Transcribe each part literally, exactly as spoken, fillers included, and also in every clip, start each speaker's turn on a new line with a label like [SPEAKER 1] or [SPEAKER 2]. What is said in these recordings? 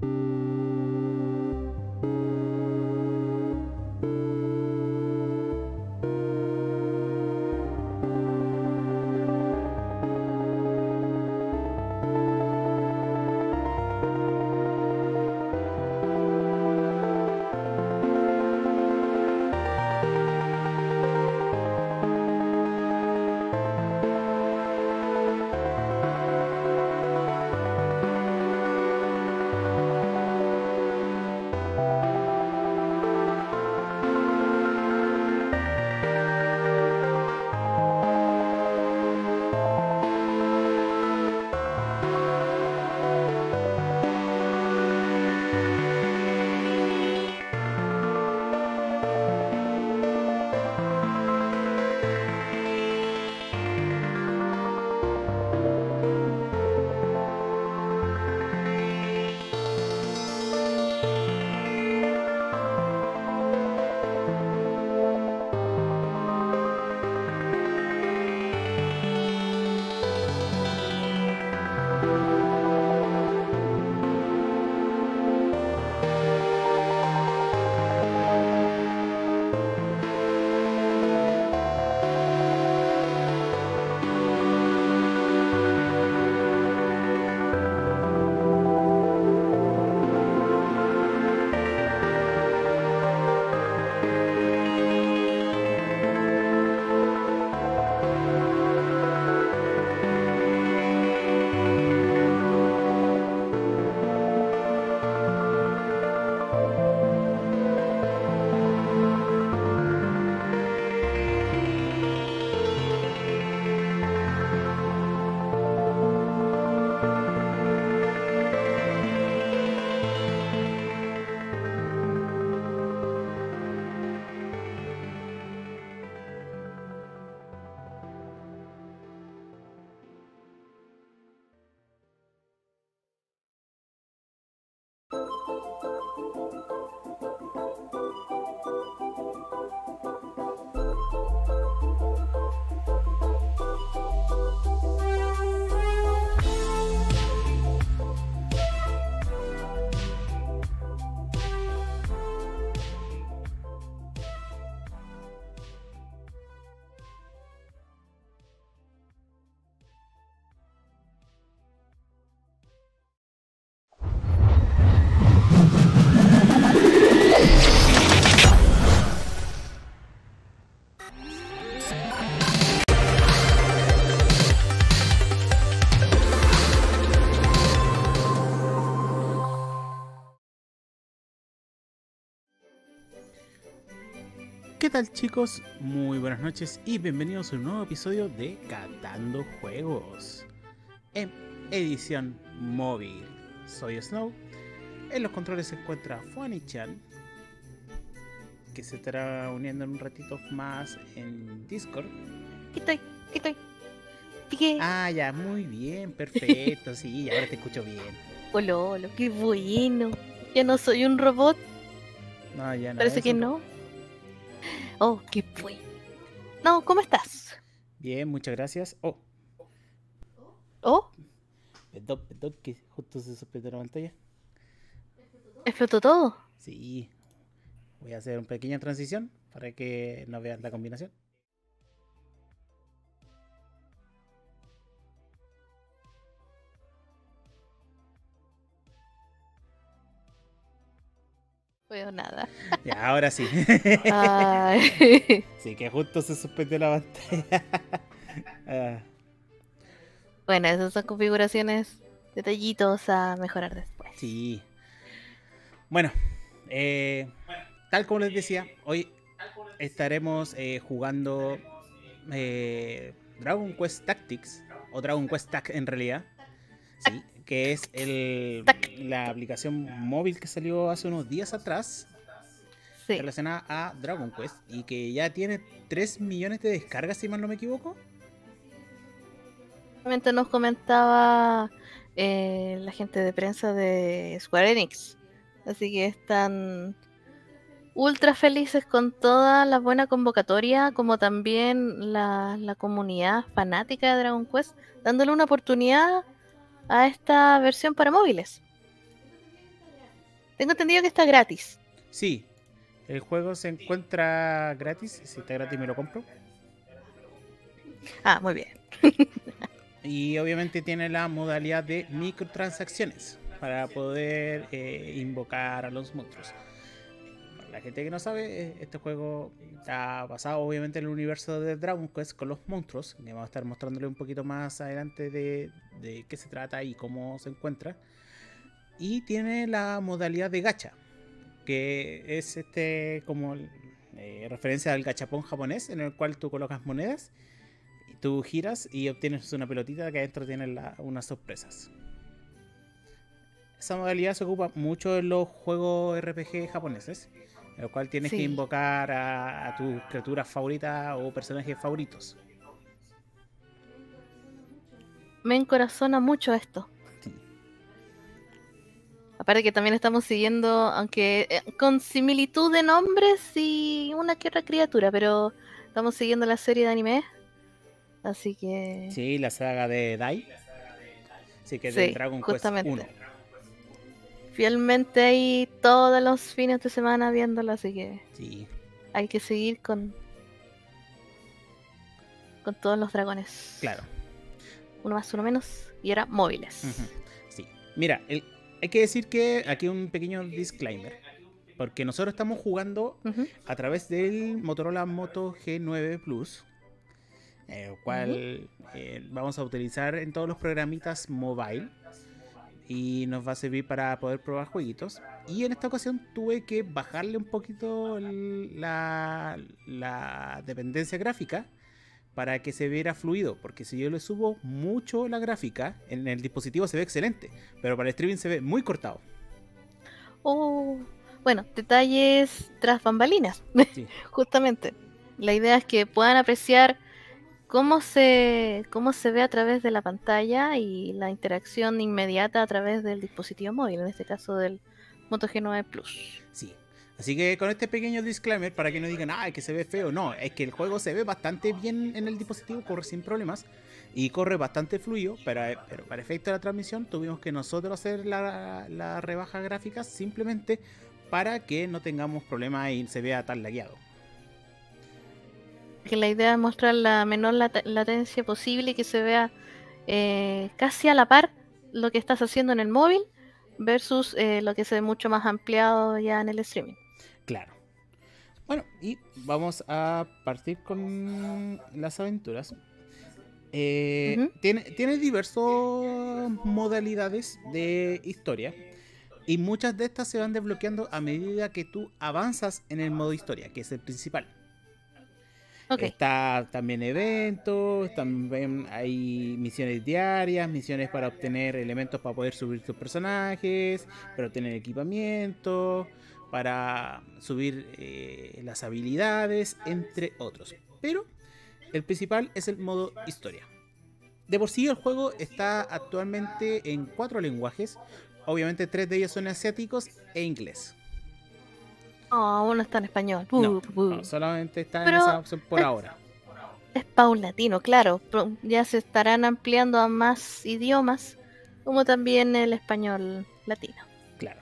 [SPEAKER 1] ¿Qué tal, chicos? Muy buenas noches y bienvenidos a un nuevo episodio de Catando Juegos en edición móvil. Soy Snow. En los controles se encuentra Fuani-chan, que se estará uniendo en un ratito más en Discord.
[SPEAKER 2] ¿Qué estoy? ¿Qué estoy? ¿Qué?
[SPEAKER 1] Ah, ya, muy bien, perfecto, sí, ahora te escucho bien.
[SPEAKER 2] Hola, hola, qué bueno. Ya no soy un robot.
[SPEAKER 1] No, ya no.
[SPEAKER 2] Parece que no. Oh, qué bueno. No, ¿cómo estás?
[SPEAKER 1] Bien, muchas gracias. Oh.
[SPEAKER 2] Oh.
[SPEAKER 1] Perdón, perdón, que justo se suspendió la pantalla.
[SPEAKER 2] ¿Explotó todo?
[SPEAKER 1] Sí. Voy a hacer una pequeña transición para que no vean la combinación.
[SPEAKER 2] No veo nada.
[SPEAKER 1] Ya, ahora sí.
[SPEAKER 2] Ay.
[SPEAKER 1] Sí, que justo se suspendió la pantalla. Ah.
[SPEAKER 2] Bueno, esas son configuraciones, detallitos a mejorar después.
[SPEAKER 1] Sí. Bueno, eh, tal como les decía, hoy estaremos eh, jugando eh, Dragon Quest Tactics, o Dragon Quest Tac en realidad, sí, que es el, la aplicación móvil que salió hace unos días atrás, sí, relacionada a Dragon Quest, y que ya tiene tres millones de descargas, si mal no me equivoco.
[SPEAKER 2] Nos comentaba eh, la gente de prensa de Square Enix, así que están ultra felices con toda la buena convocatoria, como también la, la comunidad fanática de Dragon Quest, dándole una oportunidad a esta versión para móviles. Tengo entendido que está gratis.
[SPEAKER 1] Sí, el juego se encuentra gratis. Si está gratis me lo compro.
[SPEAKER 2] Ah, muy bien.
[SPEAKER 1] Y obviamente tiene la modalidad de microtransacciones para poder eh, invocar a los monstruos. Para la gente que no sabe, este juego está basado obviamente en el universo de Dragon Quest con los monstruos. Que vamos a estar mostrándole un poquito más adelante de, de qué se trata y cómo se encuentra. Y tiene la modalidad de gacha, que es este como eh, referencia al gachapón japonés, en el cual tú colocas monedas. Tú giras y obtienes una pelotita que adentro tiene la, unas sorpresas. Esa modalidad se ocupa mucho en los juegos R P G japoneses, en los cuales tienes
[SPEAKER 2] Sí.
[SPEAKER 1] que invocar a, a tus criaturas favoritas o personajes favoritos.
[SPEAKER 2] Me encorazona mucho esto.
[SPEAKER 1] Sí.
[SPEAKER 2] Aparte que también estamos siguiendo, aunque eh, con similitud de nombres y una que otra criatura, pero estamos siguiendo la serie de anime. Así que...
[SPEAKER 1] Sí, la saga de Dai. Sí, que es
[SPEAKER 2] Sí,
[SPEAKER 1] del Dragon
[SPEAKER 2] justamente.
[SPEAKER 1] Quest uno.
[SPEAKER 2] Fielmente ahí todos los fines de semana viéndolo, así que
[SPEAKER 1] Sí,
[SPEAKER 2] hay que seguir con con todos los dragones.
[SPEAKER 1] claro.
[SPEAKER 2] Uno más, uno menos. Y ahora móviles.
[SPEAKER 1] Ujú. Sí. Mira, el- hay que decir que aquí un pequeño disclaimer. Porque nosotros estamos jugando
[SPEAKER 2] Ujú.
[SPEAKER 1] a través del Motorola Moto G nueve Plus, el cual eh, vamos a utilizar en todos los programitas mobile y nos va a servir para poder probar jueguitos. Y en esta ocasión tuve que bajarle un poquito el- la, la dependencia gráfica para que se viera fluido, porque si yo le subo mucho la gráfica, en el dispositivo se ve excelente, pero para el streaming se ve muy cortado.
[SPEAKER 2] Oh, bueno, detalles tras bambalinas.
[SPEAKER 1] Sí.
[SPEAKER 2] Justamente. La idea es que puedan apreciar cómo se, cómo se ve a través de la pantalla y la interacción inmediata a través del dispositivo móvil, en este caso del Moto G nueve Plus.
[SPEAKER 1] Sí. Así que con este pequeño disclaimer, para que no digan, ah, es que se ve feo, no, es que el juego se ve bastante bien en el dispositivo, corre sin problemas y corre bastante fluido, pero, pero para efecto de la transmisión tuvimos que nosotros hacer la, la rebaja gráfica simplemente para que no tengamos problemas y se vea tan lagueado.
[SPEAKER 2] Que la idea es mostrar la menor lat- latencia posible y que se vea eh, casi a la par lo que estás haciendo en el móvil versus eh, lo que se ve mucho más ampliado ya en el streaming.
[SPEAKER 1] Claro. Bueno, y vamos a partir con las aventuras. Eh,
[SPEAKER 2] Ujú.
[SPEAKER 1] tiene, tiene diversas modalidades de historia. Y muchas de estas se van desbloqueando a medida que tú avanzas en el modo historia, que es el principal.
[SPEAKER 2] Ok.
[SPEAKER 1] Está también eventos, también hay misiones diarias, misiones para obtener elementos para poder subir tus personajes, para obtener equipamiento, para subir eh, las habilidades, entre otros. Pero el principal es el modo historia. De por sí el juego está actualmente en cuatro lenguajes. Obviamente tres de ellos son asiáticos e inglés.
[SPEAKER 2] No, aún no está en español. Uh,
[SPEAKER 1] No,
[SPEAKER 2] uh.
[SPEAKER 1] no, solamente está
[SPEAKER 2] Pero
[SPEAKER 1] en esa opción por
[SPEAKER 2] es-
[SPEAKER 1] ahora.
[SPEAKER 2] Es paulatino, claro. Pro- Ya se estarán ampliando a más idiomas, como también el español latino.
[SPEAKER 1] Claro.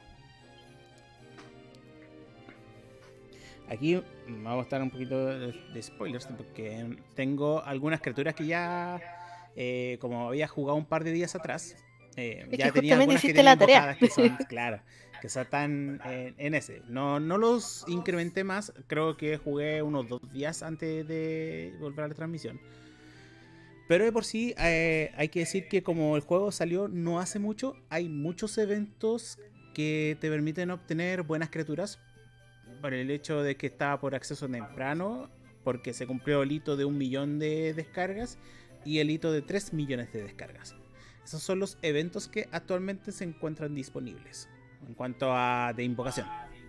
[SPEAKER 1] Aquí vamos a estar un poquito de, de spoilers porque tengo algunas criaturas que ya, eh, como había jugado un par de días atrás, eh,
[SPEAKER 2] Es
[SPEAKER 1] ya
[SPEAKER 2] que
[SPEAKER 1] tenía
[SPEAKER 2] justamente
[SPEAKER 1] algunas que
[SPEAKER 2] hiciste
[SPEAKER 1] tenía
[SPEAKER 2] la tarea.
[SPEAKER 1] invocadas que son, claro, que están en, en ese. No, no los incrementé más, creo que jugué unos dos días antes de volver a la transmisión. Pero de por sí eh, hay que decir que como el juego salió no hace mucho, hay muchos eventos que te permiten obtener buenas criaturas por el hecho de que estaba por acceso temprano, porque se cumplió el hito de un millón de descargas y el hito de tres millones de descargas. Esos son los eventos que actualmente se encuentran disponibles en cuanto a de invocación.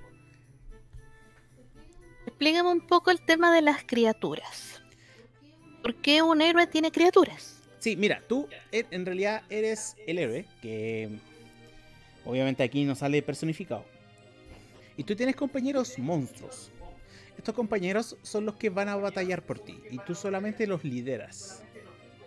[SPEAKER 2] Explícame un poco el tema de las criaturas. ¿Por qué un héroe tiene criaturas?
[SPEAKER 1] Sí, mira, tú e- en realidad eres el héroe, que obviamente aquí no sale personificado. Y tú tienes compañeros monstruos. Estos compañeros son los que van a batallar por ti y tú solamente los lideras.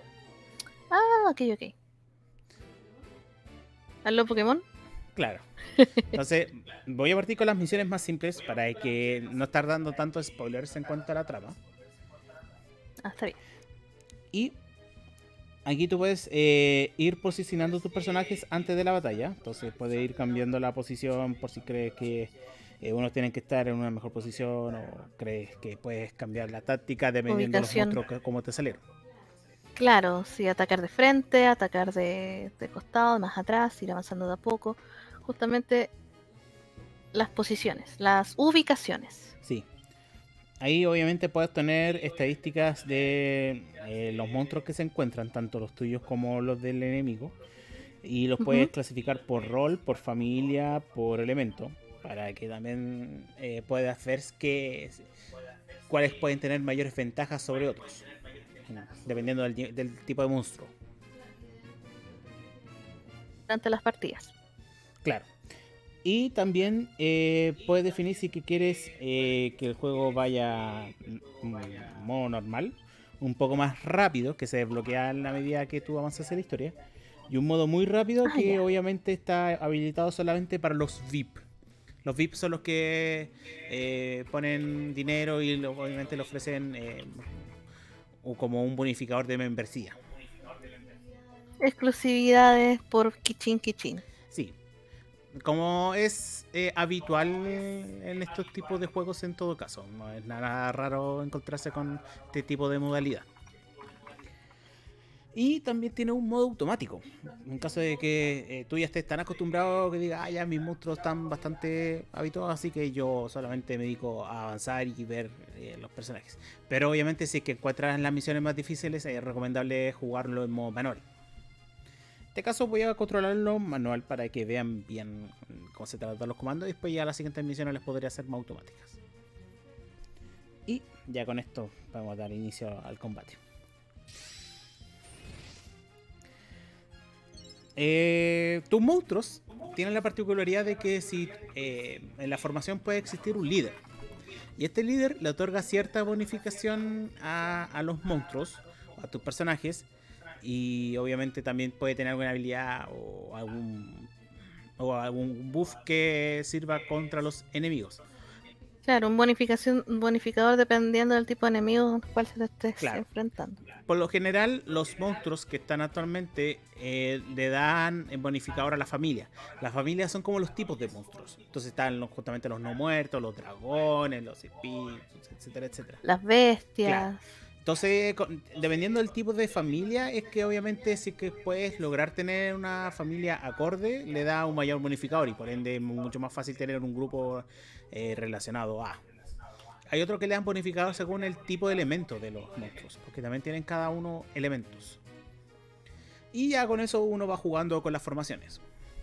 [SPEAKER 2] Ah, ok, ok. ¿Aló Pokémon?
[SPEAKER 1] Claro. Entonces, voy a partir con las misiones más simples para que no estar dando tantos spoilers en cuanto a la trama.
[SPEAKER 2] Ah, está bien.
[SPEAKER 1] Y aquí tú puedes eh, ir posicionando tus personajes antes de la batalla. Entonces puedes ir cambiando la posición por si crees que eh, unos tienen que estar en una mejor posición, o crees que puedes cambiar la táctica dependiendo de los
[SPEAKER 2] Ubicación.
[SPEAKER 1] monstruos que, cómo te salieron.
[SPEAKER 2] Claro, sí, atacar de frente, atacar de, de costado, más atrás, ir avanzando de a poco. Justamente las posiciones, las ubicaciones.
[SPEAKER 1] Sí. Ahí obviamente puedes tener estadísticas de eh, los monstruos que se encuentran, tanto los tuyos como los del enemigo. Y los puedes
[SPEAKER 2] Ujú.
[SPEAKER 1] clasificar por rol, por familia, por elemento. Para que también eh, puedas ver que, cuáles pueden tener mayores ventajas sobre otros. Dependiendo del, del tipo de monstruo.
[SPEAKER 2] Durante las partidas.
[SPEAKER 1] Claro. Y también eh, puedes definir si que quieres eh, que el juego vaya mm, modo normal, un poco más rápido, que se desbloquea a la medida que tú avanzas en la historia, y un modo muy rápido
[SPEAKER 2] Ah,
[SPEAKER 1] que
[SPEAKER 2] ya.
[SPEAKER 1] obviamente está habilitado solamente para los V I P. Los V I P son los que eh, ponen dinero y lo, obviamente le ofrecen eh, como un bonificador de membresía.
[SPEAKER 2] Exclusividades por Kichin Kichin.
[SPEAKER 1] Sí, como es eh, habitual en estos tipos de juegos en todo caso. No es nada raro encontrarse con este tipo de modalidad. Y también tiene un modo automático. En caso de que eh, tú ya estés tan acostumbrado que digas, ah, ya mis monstruos están bastante habituados, así que yo solamente me dedico a avanzar y ver eh, los personajes. Pero obviamente si es que encuentras las misiones más difíciles, es recomendable jugarlo en modo manual. En este caso voy a controlarlo manual para que vean bien cómo se tratan los comandos y después ya las siguientes misiones les podría hacer más automáticas. Y ya con esto vamos a dar inicio al combate. Eh, tus monstruos tienen la particularidad de que si eh, en la formación puede existir un líder. Y este líder le otorga cierta bonificación a, a los monstruos, a tus personajes. Y obviamente también puede tener alguna habilidad o algún, o algún buff que sirva contra los enemigos.
[SPEAKER 2] Claro, un bonificación, un bonificador dependiendo del tipo de enemigo con el cual se te estés
[SPEAKER 1] Claro.
[SPEAKER 2] enfrentando.
[SPEAKER 1] Por lo general, los monstruos que están actualmente eh, le dan bonificador a la familia. Las familias son como los tipos de monstruos. Entonces están los, justamente los no muertos, los dragones, los espíritus, etcétera, etcétera.
[SPEAKER 2] Las bestias.
[SPEAKER 1] Claro. Entonces, con, dependiendo del tipo de familia, es que obviamente si que puedes lograr tener una familia acorde, le da un mayor bonificador y por ende es mucho más fácil tener un grupo eh, relacionado a. Hay otros que le dan bonificador según el tipo de elemento de los monstruos, porque también tienen cada uno elementos. Y ya con eso uno va jugando con las formaciones.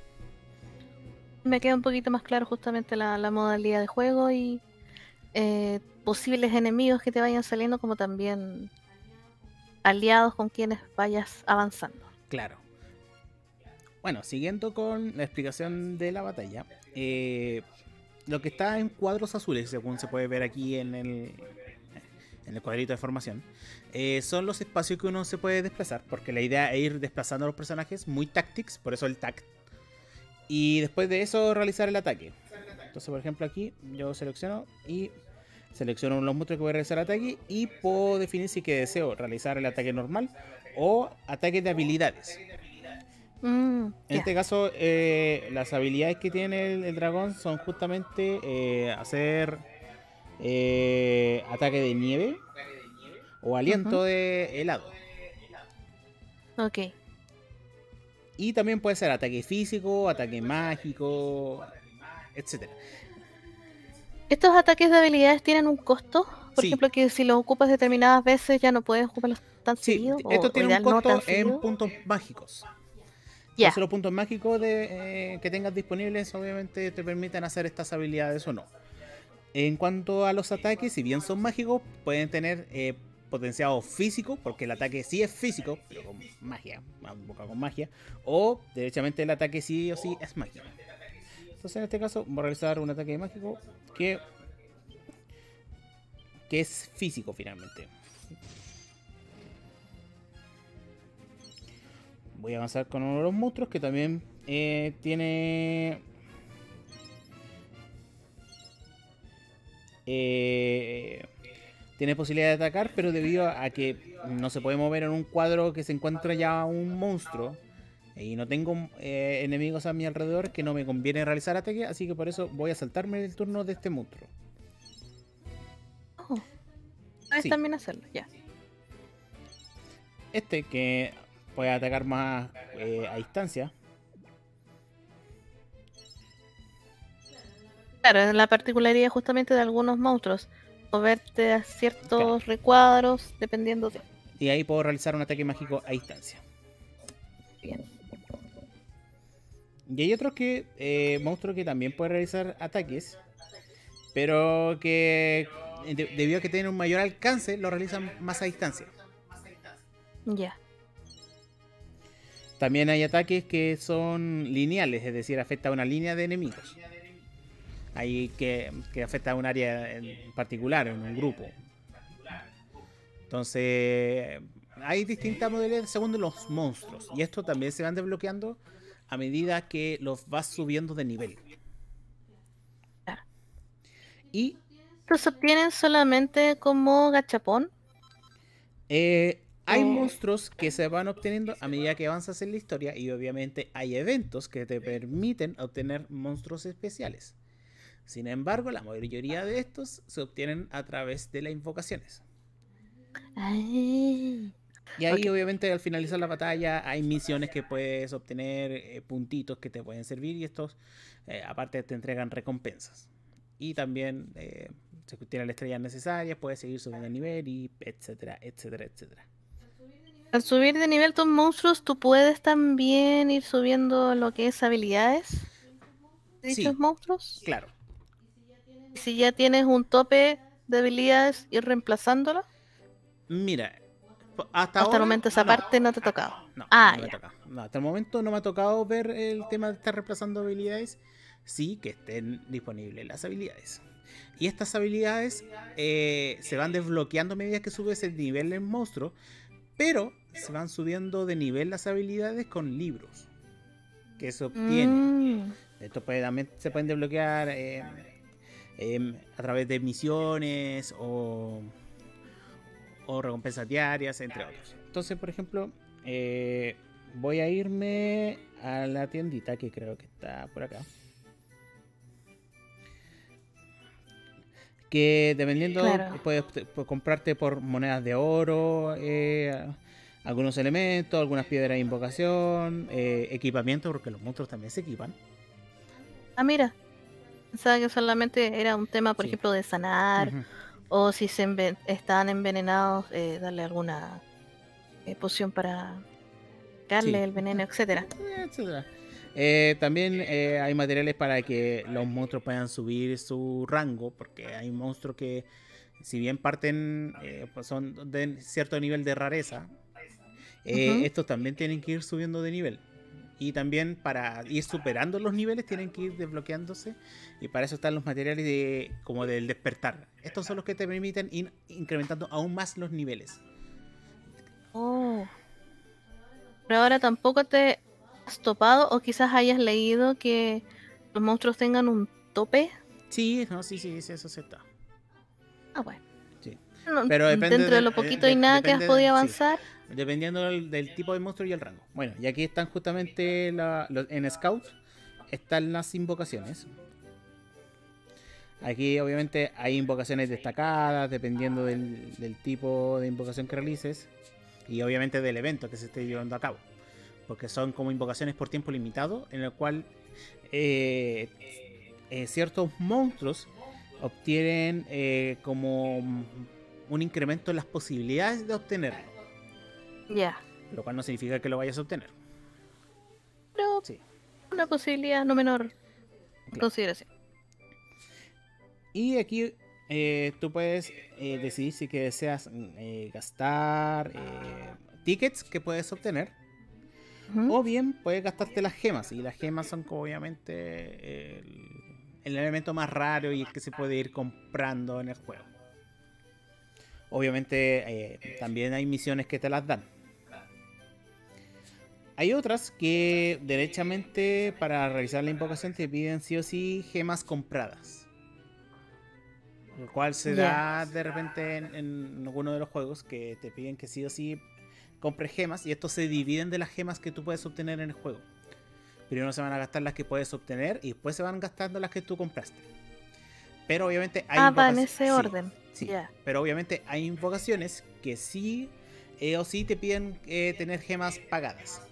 [SPEAKER 2] Me queda un poquito más claro justamente la, la modalidad de juego y eh, posibles enemigos que te vayan saliendo, como también aliados con quienes vayas avanzando.
[SPEAKER 1] Claro. Bueno, siguiendo con la explicación de la batalla, eh, lo que está en cuadros azules, según se puede ver aquí en el, en el cuadrito de formación, eh, son los espacios que uno se puede desplazar, porque la idea es ir desplazando a los personajes, muy tactics, por eso el tact, y después de eso realizar el ataque. Entonces, por ejemplo, aquí yo selecciono y selecciono los monstruos que voy a realizar el ataque y puedo definir si que deseo realizar el ataque normal o ataque de habilidades.
[SPEAKER 2] Mm,
[SPEAKER 1] En
[SPEAKER 2] yeah.
[SPEAKER 1] este caso, eh, las habilidades que tiene el, el dragón son justamente eh, hacer eh, ataque de nieve o aliento
[SPEAKER 2] Uh-huh.
[SPEAKER 1] de helado.
[SPEAKER 2] Ok.
[SPEAKER 1] Y también puede ser ataque físico, ataque mágico, etcétera.
[SPEAKER 2] ¿Estos ataques de habilidades tienen un costo? Por
[SPEAKER 1] Sí,
[SPEAKER 2] ejemplo, que si los ocupas determinadas veces ya no puedes ocuparlos tan
[SPEAKER 1] sí,
[SPEAKER 2] seguido, o,
[SPEAKER 1] esto
[SPEAKER 2] o
[SPEAKER 1] tiene un
[SPEAKER 2] ideal no tan
[SPEAKER 1] costo en
[SPEAKER 2] seguido.
[SPEAKER 1] puntos mágicos.
[SPEAKER 2] Ya.
[SPEAKER 1] Entonces los puntos mágicos de, eh, que tengas disponibles obviamente te permiten hacer estas habilidades o no. En cuanto a los ataques, si bien son mágicos, pueden tener eh, potenciado físico, porque el ataque sí es físico, pero con magia, con magia, o derechamente el ataque sí o sí es mágico. Entonces en este caso voy a realizar un ataque mágico que, que es físico finalmente. Voy a avanzar con uno de los monstruos que también eh, tiene eh, tiene posibilidad de atacar, pero debido a que no se puede mover en un cuadro que se encuentra ya un monstruo y no tengo eh, enemigos a mi alrededor, que no me conviene realizar ataque, así que por eso voy a saltarme el turno de este monstruo.
[SPEAKER 2] Oh, puedes
[SPEAKER 1] Sí.
[SPEAKER 2] también hacerlo, ya.
[SPEAKER 1] Este que puede atacar más eh, a distancia.
[SPEAKER 2] Claro, es la particularidad justamente de algunos monstruos. Moverte a ciertos
[SPEAKER 1] Claro.
[SPEAKER 2] recuadros dependiendo de.
[SPEAKER 1] Y ahí puedo realizar un ataque mágico a distancia.
[SPEAKER 2] Bien.
[SPEAKER 1] Y hay otros que eh, monstruos que también pueden realizar ataques, pero que de, debido a que tienen un mayor alcance, lo realizan más a distancia.
[SPEAKER 2] Ya.
[SPEAKER 1] También hay ataques que son lineales, es decir, afecta a una línea de enemigos. Hay que, que afecta a un área en particular, en un grupo. Entonces, hay distintas modalidades según los monstruos. Y esto también se van desbloqueando a medida que los vas subiendo de nivel.
[SPEAKER 2] Claro.
[SPEAKER 1] Y
[SPEAKER 2] ¿Estos se obtienen solamente como gachapón?
[SPEAKER 1] eh, hay
[SPEAKER 2] Oh.
[SPEAKER 1] monstruos que se van obteniendo a medida que avanzas en la historia. Y obviamente hay eventos que te permiten obtener monstruos especiales. Sin embargo, la mayoría de estos se obtienen a través de las invocaciones.
[SPEAKER 2] Ay.
[SPEAKER 1] Y ahí,
[SPEAKER 2] Ok.
[SPEAKER 1] obviamente, al finalizar la batalla, hay misiones que puedes obtener, eh, puntitos que te pueden servir, y estos, eh, aparte, te entregan recompensas. Y también, eh, si tienes las estrellas necesarias, puedes seguir subiendo el nivel, y etcétera, etcétera, etcétera.
[SPEAKER 2] Al subir de nivel tus monstruos, tú puedes también ir subiendo lo que es habilidades de dichos
[SPEAKER 1] Sí,
[SPEAKER 2] monstruos.
[SPEAKER 1] claro.
[SPEAKER 2] Y si ya tienes un tope de habilidades, ir reemplazándolo.
[SPEAKER 1] Mira, hasta
[SPEAKER 2] Hasta el
[SPEAKER 1] ahora,
[SPEAKER 2] momento esa
[SPEAKER 1] no.
[SPEAKER 2] parte no te ha tocado.
[SPEAKER 1] No,
[SPEAKER 2] Ah,
[SPEAKER 1] no me
[SPEAKER 2] ya.
[SPEAKER 1] toca. No, hasta el momento no me ha tocado ver el tema de estar reemplazando habilidades. Sí, que estén disponibles las habilidades. Y estas habilidades eh, se van desbloqueando a medida que subes el nivel del monstruo. Pero se van subiendo de nivel las habilidades con libros que se obtienen.
[SPEAKER 2] Mm.
[SPEAKER 1] Esto puede, también se pueden desbloquear eh, eh, a través de misiones o, o recompensas diarias, entre otros. Entonces, por ejemplo, eh, voy a irme a la tiendita que creo que está por acá. Que dependiendo,
[SPEAKER 2] Claro.
[SPEAKER 1] puedes, puedes comprarte por monedas de oro, eh, algunos elementos, algunas piedras de invocación, eh, equipamiento, porque los monstruos también se equipan.
[SPEAKER 2] Ah, mira. Pensaba que solamente era un tema, por
[SPEAKER 1] Sí.
[SPEAKER 2] ejemplo, de sanar.
[SPEAKER 1] Uh-huh.
[SPEAKER 2] O si se enven están envenenados, eh, darle alguna eh, poción para darle
[SPEAKER 1] Sí.
[SPEAKER 2] el veneno, etcétera.
[SPEAKER 1] Etcétera. Eh, también eh, hay materiales para que los monstruos puedan subir su rango, porque hay monstruos que, si bien parten, eh, pues son de cierto nivel de rareza, eh,
[SPEAKER 2] Ujú.
[SPEAKER 1] estos también tienen que ir subiendo de nivel. Y también para ir superando los niveles tienen que ir desbloqueándose. Y para eso están los materiales de, como del despertar. Estos son los que te permiten ir incrementando aún más los niveles.
[SPEAKER 2] Oh. Pero ahora tampoco te has topado o quizás hayas leído que los monstruos tengan un tope.
[SPEAKER 1] Sí, no, sí, sí, sí, eso se está.
[SPEAKER 2] Ah, bueno.
[SPEAKER 1] Sí.
[SPEAKER 2] No,
[SPEAKER 1] Pero depende
[SPEAKER 2] dentro de
[SPEAKER 1] del,
[SPEAKER 2] lo
[SPEAKER 1] eh,
[SPEAKER 2] poquito
[SPEAKER 1] de,
[SPEAKER 2] y nada que has
[SPEAKER 1] depende,
[SPEAKER 2] podido
[SPEAKER 1] sí,
[SPEAKER 2] avanzar.
[SPEAKER 1] dependiendo del, del tipo de monstruo y el rango. Bueno, y aquí están justamente la, los, en Scout están las invocaciones. Aquí obviamente hay invocaciones destacadas dependiendo del, del tipo de invocación que realices y obviamente del evento que se esté llevando a cabo, porque son como invocaciones por tiempo limitado en el cual eh, eh, ciertos monstruos obtienen eh, como un incremento en las posibilidades de obtenerlo,
[SPEAKER 2] Ya.
[SPEAKER 1] lo cual no significa que lo vayas a obtener.
[SPEAKER 2] Pero
[SPEAKER 1] Sí,
[SPEAKER 2] una posibilidad no menor en
[SPEAKER 1] claro.
[SPEAKER 2] consideración.
[SPEAKER 1] Y aquí eh, tú puedes eh, decidir si que deseas eh, gastar eh, tickets que puedes obtener,
[SPEAKER 2] Ujú.
[SPEAKER 1] o bien puedes gastarte las gemas. Y las gemas son como obviamente el, el elemento más raro y el que se puede ir comprando en el juego. Obviamente eh, también hay misiones que te las dan. Hay otras que derechamente para realizar la invocación te piden sí o sí gemas compradas. Lo cual se
[SPEAKER 2] Ya.
[SPEAKER 1] da de repente en, en alguno de los juegos que te piden que sí o sí compres gemas y estos se dividen de las gemas que tú puedes obtener en el juego. Primero se van a gastar las que puedes obtener y después se van gastando las que tú compraste. Pero obviamente hay
[SPEAKER 2] Ah, va en
[SPEAKER 1] invocaciones.
[SPEAKER 2] ese
[SPEAKER 1] Sí,
[SPEAKER 2] orden.
[SPEAKER 1] sí.
[SPEAKER 2] Ya.
[SPEAKER 1] Pero obviamente hay invocaciones que sí eh, o sí te piden eh, tener gemas pagadas.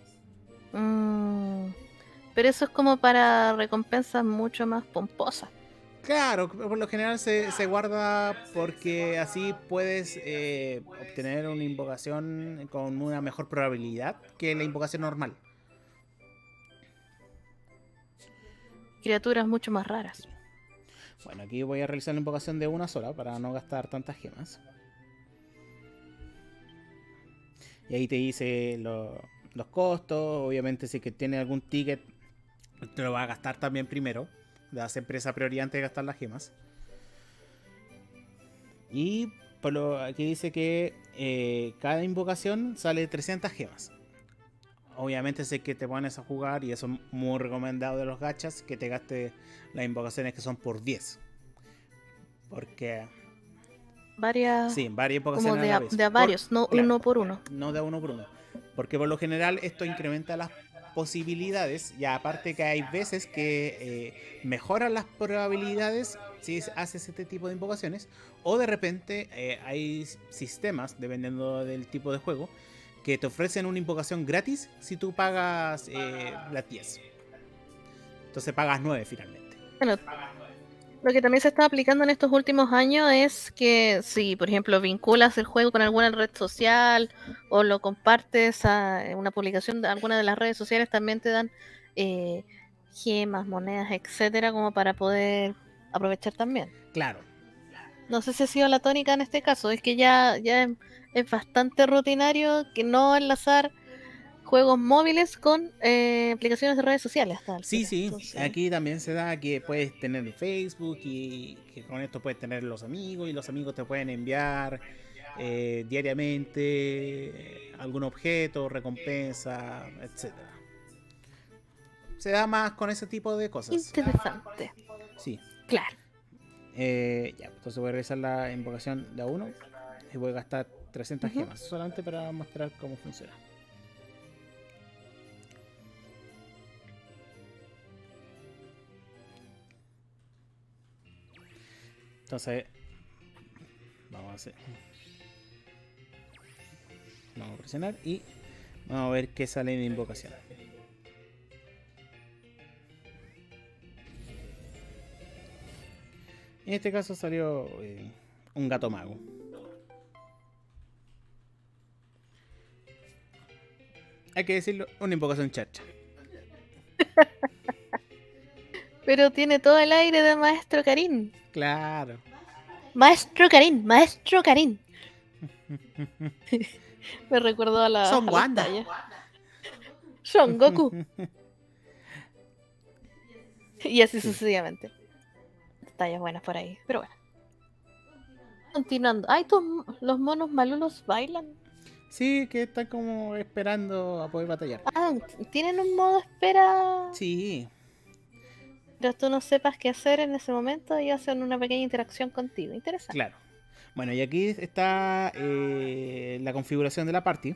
[SPEAKER 2] Mm, pero eso es como para recompensas mucho más pomposas.
[SPEAKER 1] Claro, por lo general se, se guarda porque así puedes eh, obtener una invocación con una mejor probabilidad que la invocación normal.
[SPEAKER 2] Criaturas mucho más raras.
[SPEAKER 1] Sí. Bueno, aquí voy a realizar la invocación de una sola para no gastar tantas gemas. Y ahí te dice lo, los costos. Obviamente, si que tiene algún ticket, te lo va a gastar también primero. Da siempre esa prioridad antes de gastar las gemas. Y por lo aquí dice que eh, cada invocación sale trescientas gemas. Obviamente sé que te pones a jugar y eso es muy recomendado de los gachas, que te gastes las invocaciones que son por diez. Porque
[SPEAKER 2] Varias,
[SPEAKER 1] sí, varias
[SPEAKER 2] como
[SPEAKER 1] invocaciones a
[SPEAKER 2] de
[SPEAKER 1] la
[SPEAKER 2] a,
[SPEAKER 1] vez.
[SPEAKER 2] de a
[SPEAKER 1] Por,
[SPEAKER 2] varios, no
[SPEAKER 1] claro,
[SPEAKER 2] uno por uno.
[SPEAKER 1] no de uno por uno. Porque por lo general esto incrementa las posibilidades. Y aparte que hay veces que eh, mejoran las probabilidades si haces este tipo de invocaciones. O de repente eh, hay sistemas, dependiendo del tipo de juego, que te ofrecen una invocación gratis si tú pagas eh, las diez. Entonces pagas nueve finalmente.
[SPEAKER 2] Bueno, lo que también se está aplicando en estos últimos años es que si, por ejemplo, vinculas el juego con alguna red social o lo compartes a una publicación de alguna de las redes sociales, también te dan eh, gemas, monedas, etcétera, como para poder aprovechar también.
[SPEAKER 1] Claro.
[SPEAKER 2] No sé si ha sido la tónica en este caso, es que ya, ya es, es bastante rutinario que no enlazar juegos móviles con eh, aplicaciones de redes sociales a esta
[SPEAKER 1] Sí,
[SPEAKER 2] altura.
[SPEAKER 1] sí,
[SPEAKER 2] Entonces,
[SPEAKER 1] aquí también se da que puedes tener Facebook y que con esto puedes tener los amigos y los amigos te pueden enviar eh, diariamente algún objeto, recompensa, etcétera. Se da más con ese tipo de cosas.
[SPEAKER 2] interesante.
[SPEAKER 1] Sí.
[SPEAKER 2] Claro.
[SPEAKER 1] Eh, ya, entonces voy a realizar la invocación de a uno y voy a gastar trescientas
[SPEAKER 2] Ujú.
[SPEAKER 1] gemas solamente para mostrar cómo funciona. Entonces, vamos a hacer. Vamos a presionar y vamos a ver qué sale de invocación. En este caso salió eh, un gato mago. Hay que decirlo, una invocación chacha.
[SPEAKER 2] Pero tiene todo el aire de Maestro Karin.
[SPEAKER 1] Claro.
[SPEAKER 2] Maestro Karin, Maestro Karin. Me recuerdo a, la,
[SPEAKER 1] Son
[SPEAKER 2] a las
[SPEAKER 1] Wanda.
[SPEAKER 2] tallas. Son Goku. Y así
[SPEAKER 1] Sí.
[SPEAKER 2] sucesivamente. Tallas buenas por ahí. Pero bueno. Continuando. Ay, tus, los monos malulos bailan.
[SPEAKER 1] Sí, que están como esperando a poder batallar.
[SPEAKER 2] Ah, tienen un modo espera.
[SPEAKER 1] Sí,
[SPEAKER 2] Pero tú no sepas qué hacer en ese momento y hacen una pequeña interacción contigo. Interesante.
[SPEAKER 1] claro. Bueno, y aquí está eh, la configuración de la party.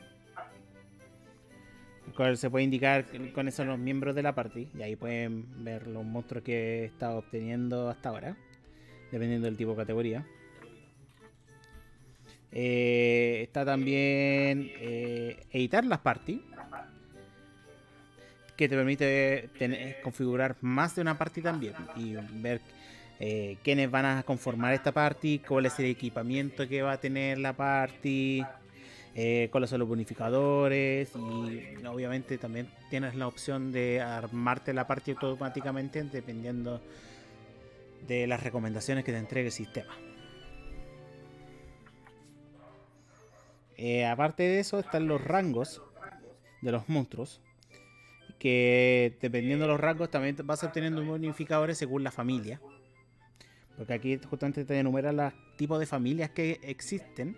[SPEAKER 1] El cual se puede indicar cuáles son los miembros de la party. Y ahí pueden ver los monstruos que he estado obteniendo hasta ahora. Dependiendo del tipo de categoría. Eh, está también eh, editar las party. Que te permite tener, configurar más de una party también. Y ver eh, quiénes van a conformar esta party. Cuál es el equipamiento que va a tener la party. Eh, cuáles son los bonificadores y obviamente también tienes la opción de armarte la party automáticamente dependiendo de las recomendaciones que te entregue el sistema. Eh, aparte de eso están los rangos de los monstruos que dependiendo de los rangos también vas obteniendo bonificadores según la familia, porque aquí justamente te enumeran los tipos de familias que existen.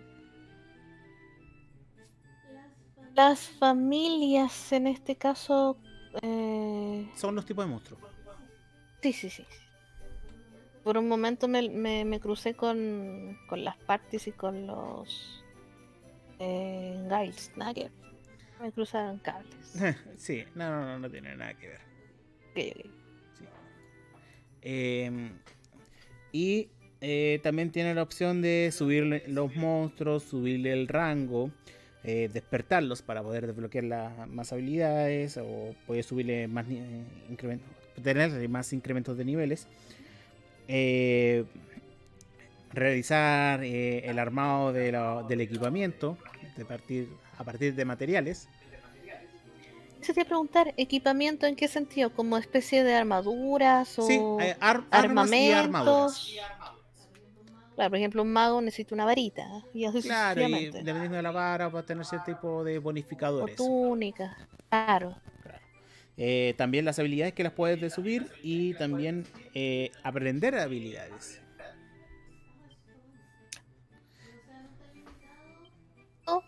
[SPEAKER 2] Las familias, en este caso. Eh...
[SPEAKER 1] Son los tipos de monstruos.
[SPEAKER 2] Sí, sí, sí. Por un momento me, me, me crucé con, con las parties y con los eh, guides, nada que ver. Me cruzaron cables.
[SPEAKER 1] Sí, no, no, no, no tiene nada que ver.
[SPEAKER 2] Okay, okay.
[SPEAKER 1] Sí. Eh, y eh, también tiene la opción de subirle los monstruos, subirle el rango, eh, despertarlos para poder desbloquear las más habilidades, o poder subirle más eh, incrementos, tener más incrementos de niveles. Eh, realizar eh, el armado de la, del equipamiento de partir, a partir de materiales.
[SPEAKER 2] Se te iba a preguntar, ¿equipamiento en qué sentido? ¿Como especie de armaduras
[SPEAKER 1] Sí,
[SPEAKER 2] o
[SPEAKER 1] eh, ar armas y armaduras.
[SPEAKER 2] armamentos? Claro, por ejemplo, un mago necesita una varita y así
[SPEAKER 1] Claro, y
[SPEAKER 2] sucesivamente.
[SPEAKER 1] dependiendo de la vara va a tener cierto tipo de
[SPEAKER 2] O
[SPEAKER 1] bonificadores.
[SPEAKER 2] túnica, claro.
[SPEAKER 1] Claro. Eh, también las habilidades que las puedes de subir y también eh, aprender habilidades.
[SPEAKER 2] O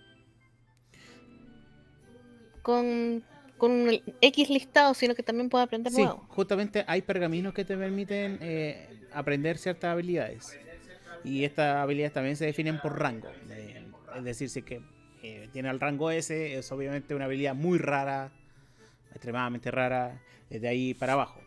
[SPEAKER 2] con, con un X listado, sino que también puede aprender
[SPEAKER 1] Sí,
[SPEAKER 2] nuevo.
[SPEAKER 1] justamente hay pergaminos que te permiten eh, aprender ciertas habilidades. Y estas habilidades también se definen por rango. Eh, es decir, si es que eh, tiene el rango S, es obviamente una habilidad muy rara, extremadamente rara, de ahí para abajo.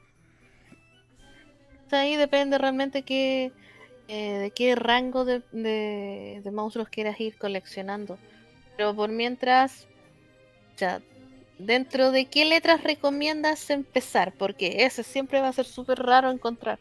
[SPEAKER 2] O sea, ahí depende realmente qué, eh, de qué rango de, de, de monstruos quieras ir coleccionando. Pero por mientras, ya, ¿dentro de qué letras recomiendas empezar? Porque ese siempre va a ser súper raro encontrar.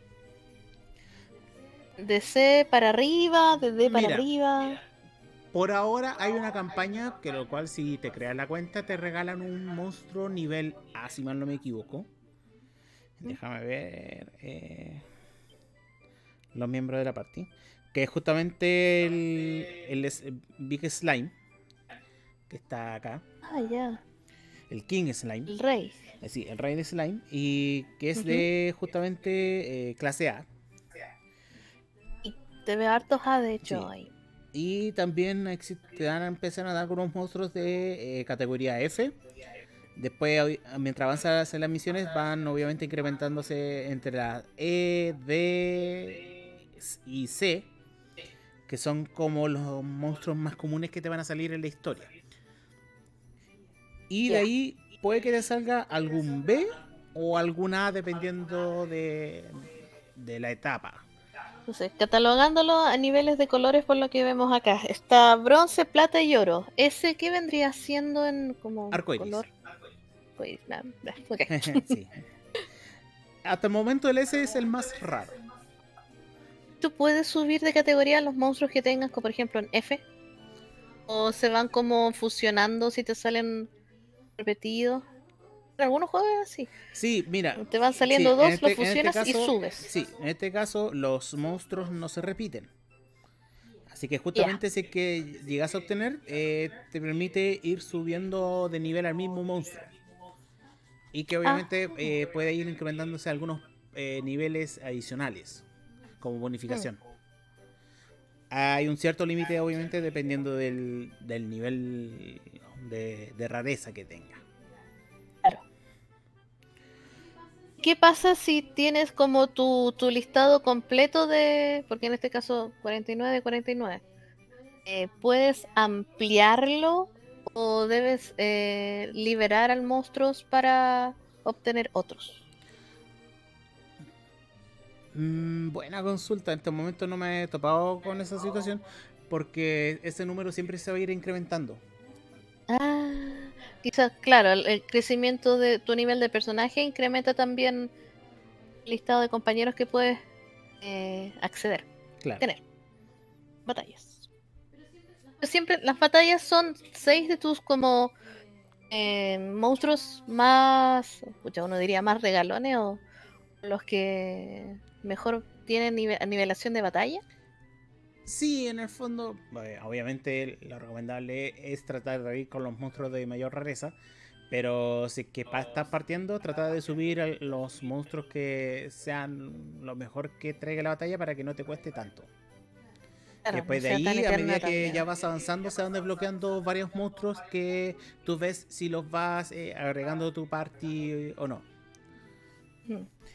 [SPEAKER 2] De C para arriba, de D para
[SPEAKER 1] Mira,
[SPEAKER 2] arriba.
[SPEAKER 1] por ahora hay una campaña que lo cual si te creas la cuenta te regalan un monstruo nivel A, si mal no me equivoco. Déjame ver eh, los miembros de la party. Que es justamente el, el, el Big Slime, que está acá.
[SPEAKER 2] Ah, ya.
[SPEAKER 1] El King Slime.
[SPEAKER 2] El rey.
[SPEAKER 1] Eh, sí, el rey de Slime. Y que es
[SPEAKER 2] Uh-huh.
[SPEAKER 1] de justamente eh, clase A.
[SPEAKER 2] Y te veo hartos A, de hecho,
[SPEAKER 1] Sí.
[SPEAKER 2] ahí.
[SPEAKER 1] Y también existe, te van a empezar a dar unos monstruos de eh, categoría F. Después, mientras avanzas en las misiones, van obviamente incrementándose entre la E, D y C, que son como los monstruos más comunes que te van a salir en la historia. Y de
[SPEAKER 2] Ya.
[SPEAKER 1] ahí puede que te salga algún B o algún A, dependiendo de, de la etapa.
[SPEAKER 2] Entonces, catalogándolo a niveles de colores por lo que vemos acá. Está bronce, plata y oro. ¿Ese qué vendría siendo en como
[SPEAKER 1] Arcoiris.
[SPEAKER 2] color? Pues, nah, nah, ok.
[SPEAKER 1] Sí. Hasta el momento el S es el más raro.
[SPEAKER 2] ¿Tú puedes subir de categoría los monstruos que tengas, como por ejemplo en F? ¿O se van como fusionando si te salen repetidos? En algunos juegos es así.
[SPEAKER 1] Sí, mira.
[SPEAKER 2] Te van saliendo
[SPEAKER 1] Sí,
[SPEAKER 2] dos,
[SPEAKER 1] en este,
[SPEAKER 2] los fusionas
[SPEAKER 1] en este caso,
[SPEAKER 2] y subes.
[SPEAKER 1] Sí, en este caso los monstruos no se repiten. Así que justamente yeah. si es que llegas a obtener, eh, te permite ir subiendo de nivel al mismo monstruo. Y que obviamente ah. eh, puede ir incrementándose algunos eh, niveles adicionales como bonificación. Mm. Hay un cierto límite obviamente dependiendo del, del nivel de, de rareza que tenga.
[SPEAKER 2] Claro. ¿Qué pasa si tienes como tu, tu listado completo de, porque en este caso cuarenta y nueve de cuarenta y nueve, eh, ¿puedes ampliarlo o debes eh, liberar al monstruos para obtener otros?
[SPEAKER 1] Mm, buena consulta, en este momento no me he topado con esa situación porque ese número siempre se va a ir incrementando.
[SPEAKER 2] Ah, quizás, claro, el, el crecimiento de tu nivel de personaje incrementa también el listado de compañeros que puedes eh, acceder,
[SPEAKER 1] claro.
[SPEAKER 2] Tener batallas. Siempre las batallas son seis de tus como eh, monstruos más, escucha, uno diría más regalones o los que mejor tienen nive nivelación de batalla.
[SPEAKER 1] Sí, en el fondo, obviamente lo recomendable es tratar de ir con los monstruos de mayor rareza, pero si es que estás partiendo, trata de subir a los monstruos que sean lo mejor que traiga la batalla para que no te cueste tanto. Claro, después no de ahí, a medida que también. ya vas avanzando, se van desbloqueando varios monstruos que tú ves si los vas eh, agregando a tu party o no. Hmm.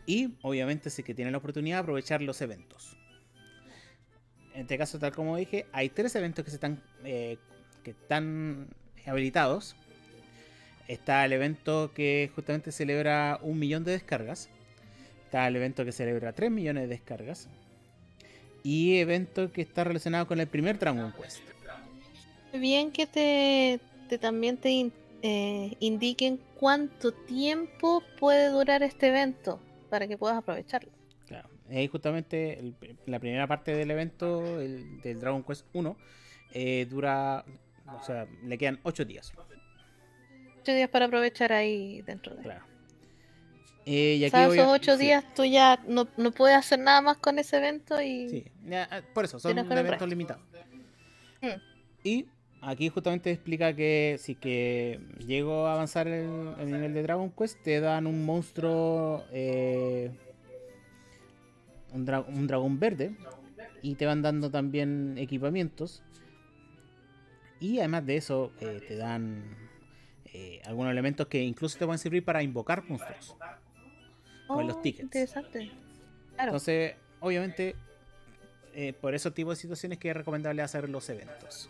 [SPEAKER 1] Y obviamente si que tienen la oportunidad de aprovechar los eventos. En este caso, tal como dije, hay tres eventos que se están eh, que están habilitados. Está el evento que justamente celebra un millón de descargas. Está el evento que celebra tres millones de descargas. Y evento que está relacionado con el primer Dragon Quest.
[SPEAKER 2] Bien que te, te también te in- eh, indiquen cuánto tiempo puede durar este evento para que puedas aprovecharlo.
[SPEAKER 1] Claro, ahí justamente el- la primera parte del evento, el, del Dragon Quest uno, eh, dura, o sea, le quedan ocho días.
[SPEAKER 2] Ocho días para aprovechar ahí dentro de.
[SPEAKER 1] Claro. Eh, y
[SPEAKER 2] O
[SPEAKER 1] aquí
[SPEAKER 2] sea,
[SPEAKER 1] voy
[SPEAKER 2] esos
[SPEAKER 1] a,
[SPEAKER 2] ocho
[SPEAKER 1] sí,
[SPEAKER 2] días tú ya no, no puedes hacer nada más con ese evento y
[SPEAKER 1] sí, ya, ah, por eso,
[SPEAKER 2] tienes
[SPEAKER 1] son
[SPEAKER 2] con el
[SPEAKER 1] eventos
[SPEAKER 2] resto.
[SPEAKER 1] limitados.
[SPEAKER 2] Mm.
[SPEAKER 1] Y aquí justamente explica que si que llego a avanzar el, el nivel de Dragon Quest, te dan un monstruo, eh, un, dra- un dragón verde, y te van dando también equipamientos. Y además de eso, eh, te dan eh, algunos elementos que incluso te pueden servir para invocar monstruos con los
[SPEAKER 2] Oh, qué
[SPEAKER 1] tickets.
[SPEAKER 2] interesante. Claro.
[SPEAKER 1] Entonces, obviamente, eh, por esos tipos de situaciones que es recomendable hacer los eventos.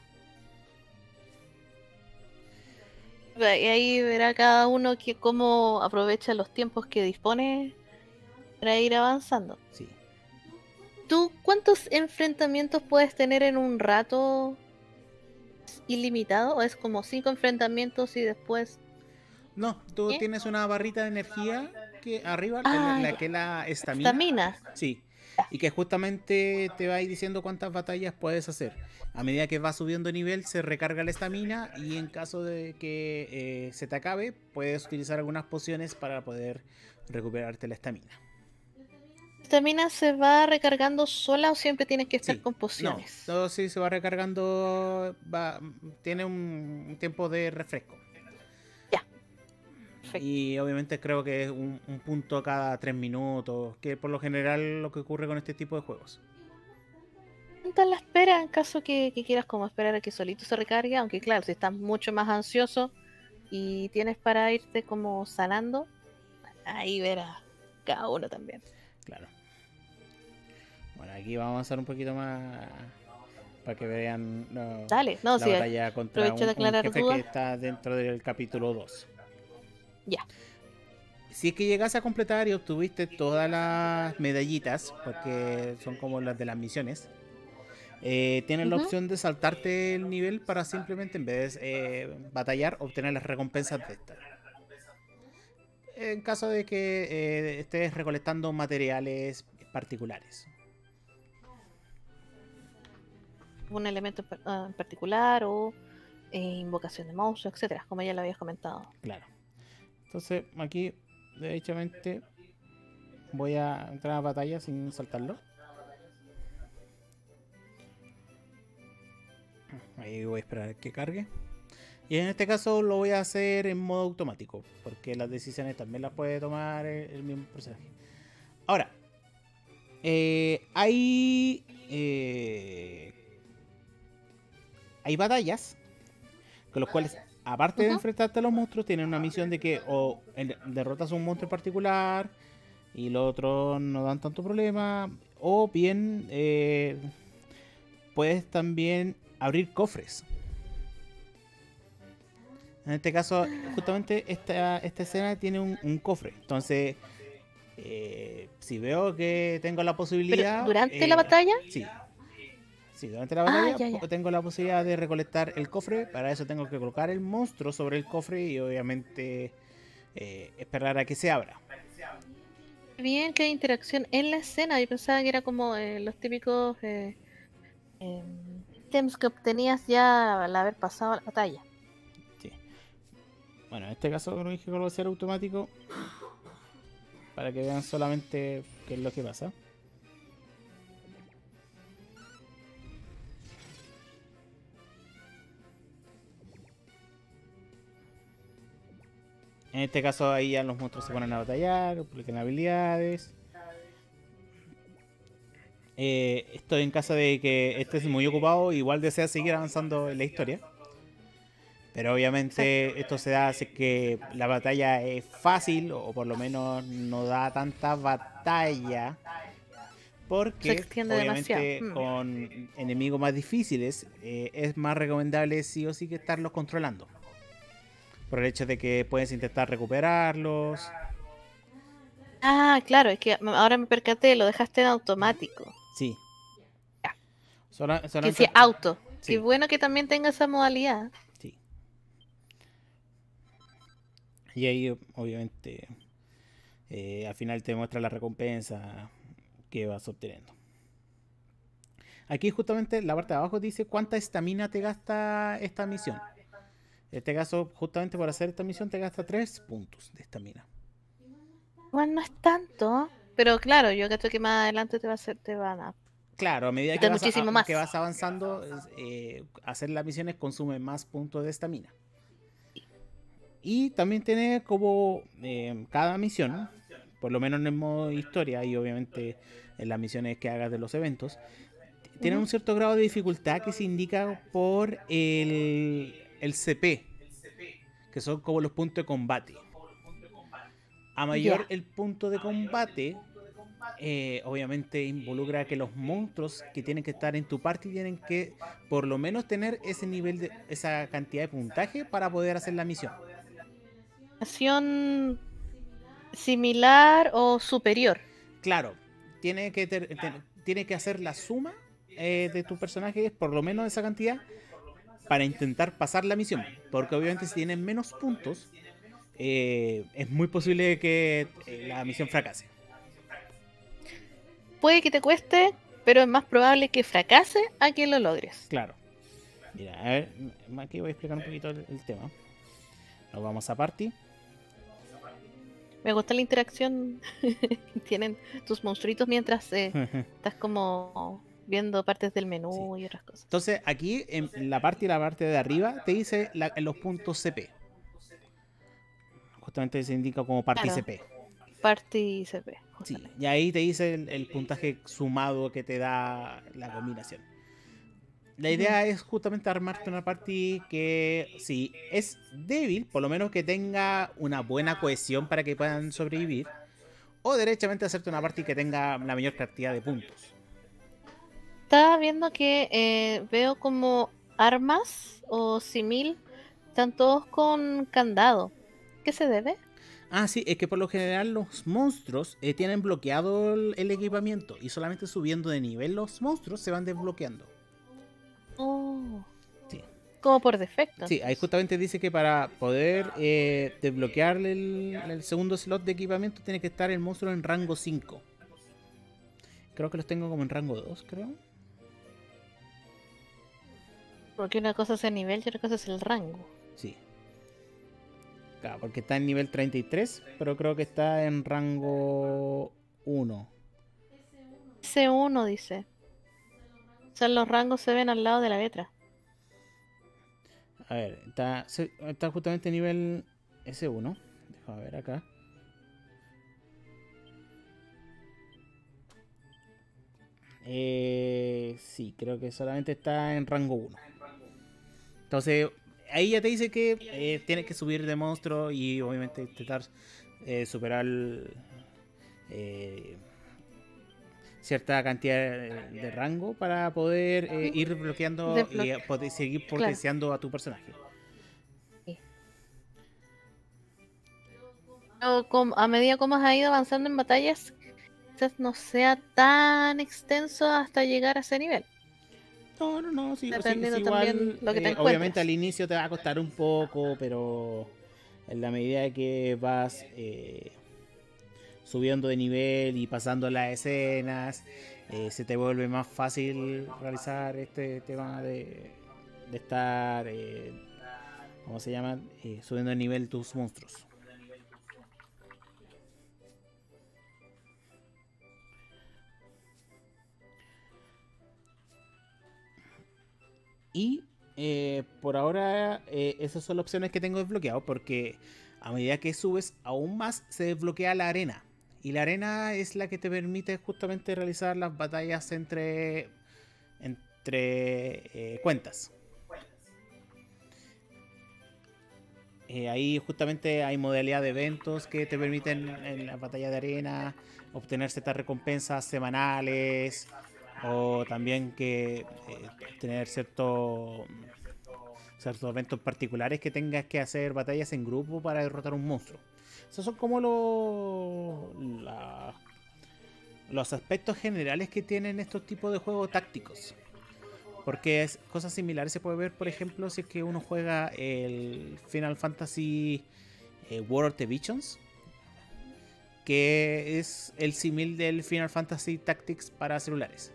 [SPEAKER 2] Y ahí verá cada uno que cómo aprovecha los tiempos que dispone para ir avanzando.
[SPEAKER 1] Sí.
[SPEAKER 2] ¿Tú cuántos enfrentamientos puedes tener en un rato ilimitado? ¿O es como cinco enfrentamientos y después?
[SPEAKER 1] No, tú
[SPEAKER 2] ¿Qué?
[SPEAKER 1] tienes una barrita de energía que arriba, en la,
[SPEAKER 2] Ah,
[SPEAKER 1] la
[SPEAKER 2] ya.
[SPEAKER 1] que es la estamina.
[SPEAKER 2] Estamina.
[SPEAKER 1] Sí.
[SPEAKER 2] Ya.
[SPEAKER 1] Y que justamente te va a ir diciendo cuántas batallas puedes hacer. A medida que vas subiendo nivel, se recarga la estamina. Y en caso de que eh, se te acabe, puedes utilizar algunas pociones para poder recuperarte la estamina.
[SPEAKER 2] ¿Estamina se va recargando sola o siempre tienes que estar
[SPEAKER 1] Sí,
[SPEAKER 2] con
[SPEAKER 1] no,
[SPEAKER 2] pociones?
[SPEAKER 1] todo sí se va recargando. Va, tiene un, un tiempo de refresco.
[SPEAKER 2] Ya, perfecto.
[SPEAKER 1] Y obviamente creo que es un, un punto cada tres minutos, que por lo general lo que ocurre con este tipo de juegos.
[SPEAKER 2] ¿Cuánto la espera en caso que, que quieras como esperar a que solito se recargue? Aunque claro, si estás mucho más ansioso y tienes para irte como sanando, ahí verás cada uno también.
[SPEAKER 1] Claro. Bueno, aquí vamos a avanzar un poquito más para que vean no,
[SPEAKER 2] Dale, no,
[SPEAKER 1] la
[SPEAKER 2] sí,
[SPEAKER 1] batalla contra
[SPEAKER 2] aprovecho de
[SPEAKER 1] un, un
[SPEAKER 2] aclarar
[SPEAKER 1] jefe que
[SPEAKER 2] dudas.
[SPEAKER 1] está dentro del capítulo dos.
[SPEAKER 2] Ya.
[SPEAKER 1] Si es que llegas a completar y obtuviste todas las medallitas, porque son como las de las misiones, eh, tienes la
[SPEAKER 2] Ujú.
[SPEAKER 1] opción de saltarte el nivel para simplemente, en vez de eh, batallar, obtener las recompensas de esta. En caso de que eh, estés recolectando materiales particulares.
[SPEAKER 2] Un elemento en par- ah, en particular o eh, invocación de monstruos, etcétera, como ya lo habías comentado.
[SPEAKER 1] Claro. Entonces, aquí, derechamente, voy a entrar a batalla sin saltarlo. Ahí voy a esperar que cargue. Y en este caso lo voy a hacer en modo automático, porque las decisiones también las puede tomar el, el mismo personaje. Ahora, eh, hay eh, hay batallas con los cuales, aparte de
[SPEAKER 2] Ujú.
[SPEAKER 1] enfrentarte a los monstruos, tienen una misión de que o en- derrotas a un monstruo en particular y los otros no dan tanto problema, o bien eh, puedes también abrir cofres. En este caso, justamente esta, esta escena tiene un, un cofre. Entonces, eh, si veo que tengo la
[SPEAKER 2] Pero
[SPEAKER 1] posibilidad,
[SPEAKER 2] durante la
[SPEAKER 1] eh,
[SPEAKER 2] batalla,
[SPEAKER 1] sí, sí, durante la
[SPEAKER 2] ah,
[SPEAKER 1] batalla
[SPEAKER 2] ya,
[SPEAKER 1] po-
[SPEAKER 2] ya.
[SPEAKER 1] tengo la posibilidad de recolectar el cofre. Para eso tengo que colocar el monstruo sobre el cofre y obviamente eh, esperar a que se abra.
[SPEAKER 2] Bien que hay interacción en la escena. Yo pensaba que era como eh, los típicos eh, em, ítems que obtenías ya al haber pasado la batalla.
[SPEAKER 1] Sí. Bueno, en este caso lo dije que lo voy a hacer automático para que vean solamente qué es lo que pasa. En este caso ahí ya los monstruos se ponen a batallar, publican habilidades. Eh, estoy en casa de que estés muy ocupado, igual desea seguir avanzando en la historia. Pero obviamente esto se da si es que la batalla es fácil o por lo menos no da tanta batalla.
[SPEAKER 2] Se
[SPEAKER 1] Porque
[SPEAKER 2] extiende demasiado.
[SPEAKER 1] obviamente
[SPEAKER 2] Mm.
[SPEAKER 1] con enemigos más difíciles eh, es más recomendable sí o sí que estarlos controlando. Por el hecho de que puedes intentar recuperarlos.
[SPEAKER 2] Ah, claro, es que ahora me percaté, lo dejaste en automático.
[SPEAKER 1] Sí.
[SPEAKER 2] Ya.
[SPEAKER 1] Sola-
[SPEAKER 2] Que
[SPEAKER 1] solamente.
[SPEAKER 2] sí, auto. Qué
[SPEAKER 1] Sí,
[SPEAKER 2] bueno que también tenga esa modalidad.
[SPEAKER 1] sí. Y ahí obviamente eh, al final te muestra la recompensa que vas obteniendo. Aquí justamente en la parte de abajo dice cuánta estamina te gasta esta misión. En este caso, justamente por hacer esta misión te gasta tres puntos de estamina.
[SPEAKER 2] Igual no es tanto, pero claro, yo creo que más adelante te va a hacer, te van a
[SPEAKER 1] Claro, a medida que
[SPEAKER 2] quitar
[SPEAKER 1] vas, a-
[SPEAKER 2] muchísimo más.
[SPEAKER 1] que vas avanzando, es, eh, hacer las misiones consume más puntos de estamina. Y también tiene como eh, cada misión, por lo menos en el modo historia y obviamente en las misiones que hagas de los eventos, tienen
[SPEAKER 2] Ujú.
[SPEAKER 1] un cierto grado de dificultad que se indica por el, el C P, que son como los puntos de combate. A mayor
[SPEAKER 2] Ya.
[SPEAKER 1] el punto de combate, eh, obviamente involucra que los monstruos que tienen que estar en tu party tienen que por lo menos tener ese nivel de esa cantidad de puntaje para poder hacer la misión.
[SPEAKER 2] Acción similar o superior.
[SPEAKER 1] Claro, tiene que, ter, ter, tiene que hacer la suma eh, de tu personaje por lo menos esa cantidad para intentar pasar la misión, porque obviamente si tienen menos puntos eh, es muy posible que eh, la misión fracase.
[SPEAKER 2] Puede que te cueste, pero es más probable que fracase a que lo logres.
[SPEAKER 1] Claro. Mira, a ver, aquí voy a explicar un poquito el, el tema. Nos vamos a party.
[SPEAKER 2] Me gusta la interacción que tienen tus monstruitos mientras eh, estás como viendo partes del menú
[SPEAKER 1] Sí.
[SPEAKER 2] y otras cosas.
[SPEAKER 1] Entonces aquí en la parte y la parte de arriba te dice la, en los puntos C P. Justamente se indica como party
[SPEAKER 2] Claro,
[SPEAKER 1] C P.
[SPEAKER 2] Party C P,
[SPEAKER 1] Sí,
[SPEAKER 2] justamente.
[SPEAKER 1] y ahí te dice el, el puntaje sumado que te da la combinación. La idea
[SPEAKER 2] Ujú.
[SPEAKER 1] es justamente armarte una party que, si es débil, por lo menos que tenga una buena cohesión para que puedan sobrevivir. O derechamente hacerte una party que tenga la mayor cantidad de puntos.
[SPEAKER 2] Estaba viendo que eh, veo como armas o simil, están todos con candado. ¿Qué se debe?
[SPEAKER 1] Ah, sí, es que por lo general los monstruos eh, tienen bloqueado el, el equipamiento. Y solamente subiendo de nivel los monstruos se van desbloqueando.
[SPEAKER 2] Oh,
[SPEAKER 1] Sí.
[SPEAKER 2] como por defecto,
[SPEAKER 1] Sí, ahí
[SPEAKER 2] entonces.
[SPEAKER 1] justamente dice que para poder eh, desbloquear el, el segundo slot de equipamiento tiene que estar el monstruo en rango cinco. Creo que los tengo como en rango dos, creo.
[SPEAKER 2] Porque una cosa es el nivel y otra cosa es el rango.
[SPEAKER 1] Sí. Claro, porque está en nivel treinta y tres, pero creo que está en rango uno.
[SPEAKER 2] ese uno dice. O sea, los rangos se ven al lado de la letra.
[SPEAKER 1] A ver, está, está justamente en nivel ese uno. Déjame ver acá. Eh, sí, creo que solamente está en rango uno. Entonces, ahí ya te dice que eh, tienes que subir de monstruo y obviamente intentar eh, superar eh, cierta cantidad de, de rango para poder eh, ir bloqueando y
[SPEAKER 2] Desbloque.
[SPEAKER 1] poder seguir
[SPEAKER 2] Claro.
[SPEAKER 1] potenciando a tu personaje.
[SPEAKER 2] Sí. Pero com- a medida como has ido avanzando en batallas, quizás no sea tan extenso hasta llegar a ese nivel.
[SPEAKER 1] No, no, no, sí, sí, sí,
[SPEAKER 2] Dependiendo también
[SPEAKER 1] igual,
[SPEAKER 2] lo que te
[SPEAKER 1] eh, obviamente al
[SPEAKER 2] encuentres.
[SPEAKER 1] inicio te va a costar un poco, pero en la medida que vas eh, subiendo de nivel y pasando las escenas, eh, se te vuelve más fácil realizar este tema de, de estar, eh, ¿cómo se llama? Eh, subiendo de nivel tus monstruos. Y eh, por ahora eh, esas son las opciones que tengo desbloqueado porque a medida que subes aún más se desbloquea la arena. Y la arena es la que te permite justamente realizar las batallas entre, entre eh, cuentas. Eh, ahí justamente hay modalidad de eventos que te permiten en la batalla de arena obtener ciertas recompensas semanales o también que eh, tener cierto, ciertos eventos particulares que tengas que hacer batallas en grupo para derrotar un monstruo. Esos son como los, la- los aspectos generales que tienen estos tipos de juegos tácticos. Porque es, cosas similares se puede ver, por ejemplo, si es que uno juega el Final Fantasy eh, World of the Visions, que es el símil del Final Fantasy Tactics para celulares.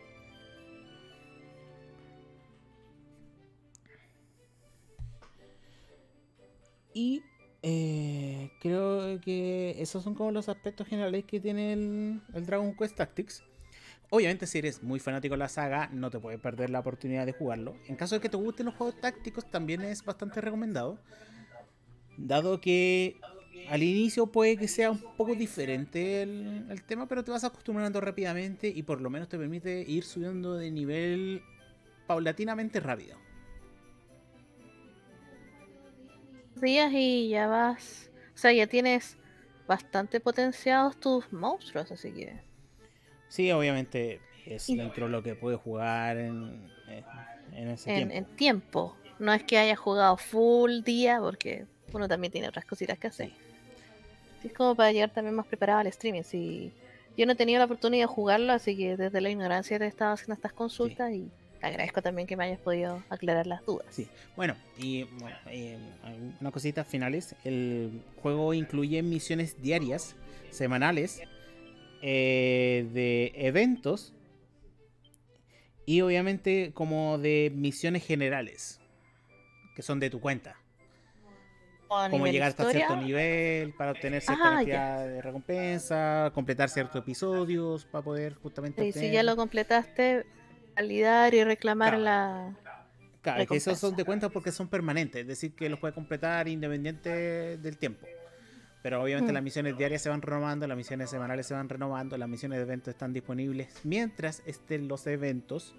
[SPEAKER 1] Y eh, creo que esos son como los aspectos generales que tiene el, el Dragon Quest Tactics. Obviamente, si eres muy fanático de la saga, no te puedes perder la oportunidad de jugarlo. En caso de que te gusten los juegos tácticos, también es bastante recomendado. Dado que al inicio puede que sea un poco diferente el, el tema, pero te vas acostumbrando rápidamente y por lo menos te permite ir subiendo de nivel paulatinamente rápido.
[SPEAKER 2] Días y ya vas. O sea, ya tienes bastante potenciados tus monstruos, así que.
[SPEAKER 1] Sí, obviamente es
[SPEAKER 2] Y
[SPEAKER 1] dentro de lo que puedes jugar en, en ese
[SPEAKER 2] en, en
[SPEAKER 1] tiempo.
[SPEAKER 2] tiempo. No es que haya jugado full día, porque uno también tiene otras cositas que hacer.
[SPEAKER 1] Sí,
[SPEAKER 2] Sí, es como para llegar también más preparado al streaming. Si yo no he tenido la oportunidad de jugarlo, así que desde la ignorancia te he estado haciendo estas
[SPEAKER 1] sí.
[SPEAKER 2] consultas y te agradezco también que me hayas podido aclarar las
[SPEAKER 1] Sí,
[SPEAKER 2] dudas.
[SPEAKER 1] bueno, y bueno, eh, una cosita finales. El juego incluye misiones diarias, semanales, eh, de eventos y obviamente como de misiones generales, que son de tu cuenta.
[SPEAKER 2] O a
[SPEAKER 1] Como
[SPEAKER 2] nivel
[SPEAKER 1] llegar hasta
[SPEAKER 2] historia,
[SPEAKER 1] cierto nivel para obtener cierta
[SPEAKER 2] ah, ya.
[SPEAKER 1] cantidad de recompensa, completar ciertos episodios para poder justamente
[SPEAKER 2] Y si ya
[SPEAKER 1] obtener...
[SPEAKER 2] lo completaste, validar y reclamar
[SPEAKER 1] Claro,
[SPEAKER 2] la
[SPEAKER 1] claro, que esos son
[SPEAKER 2] recompensa.
[SPEAKER 1] de cuenta porque son permanentes, es decir, que los puedes completar independiente del tiempo. Pero obviamente
[SPEAKER 2] Mm.
[SPEAKER 1] las misiones diarias se van renovando, las misiones semanales se van renovando, las misiones de eventos están disponibles mientras estén los eventos.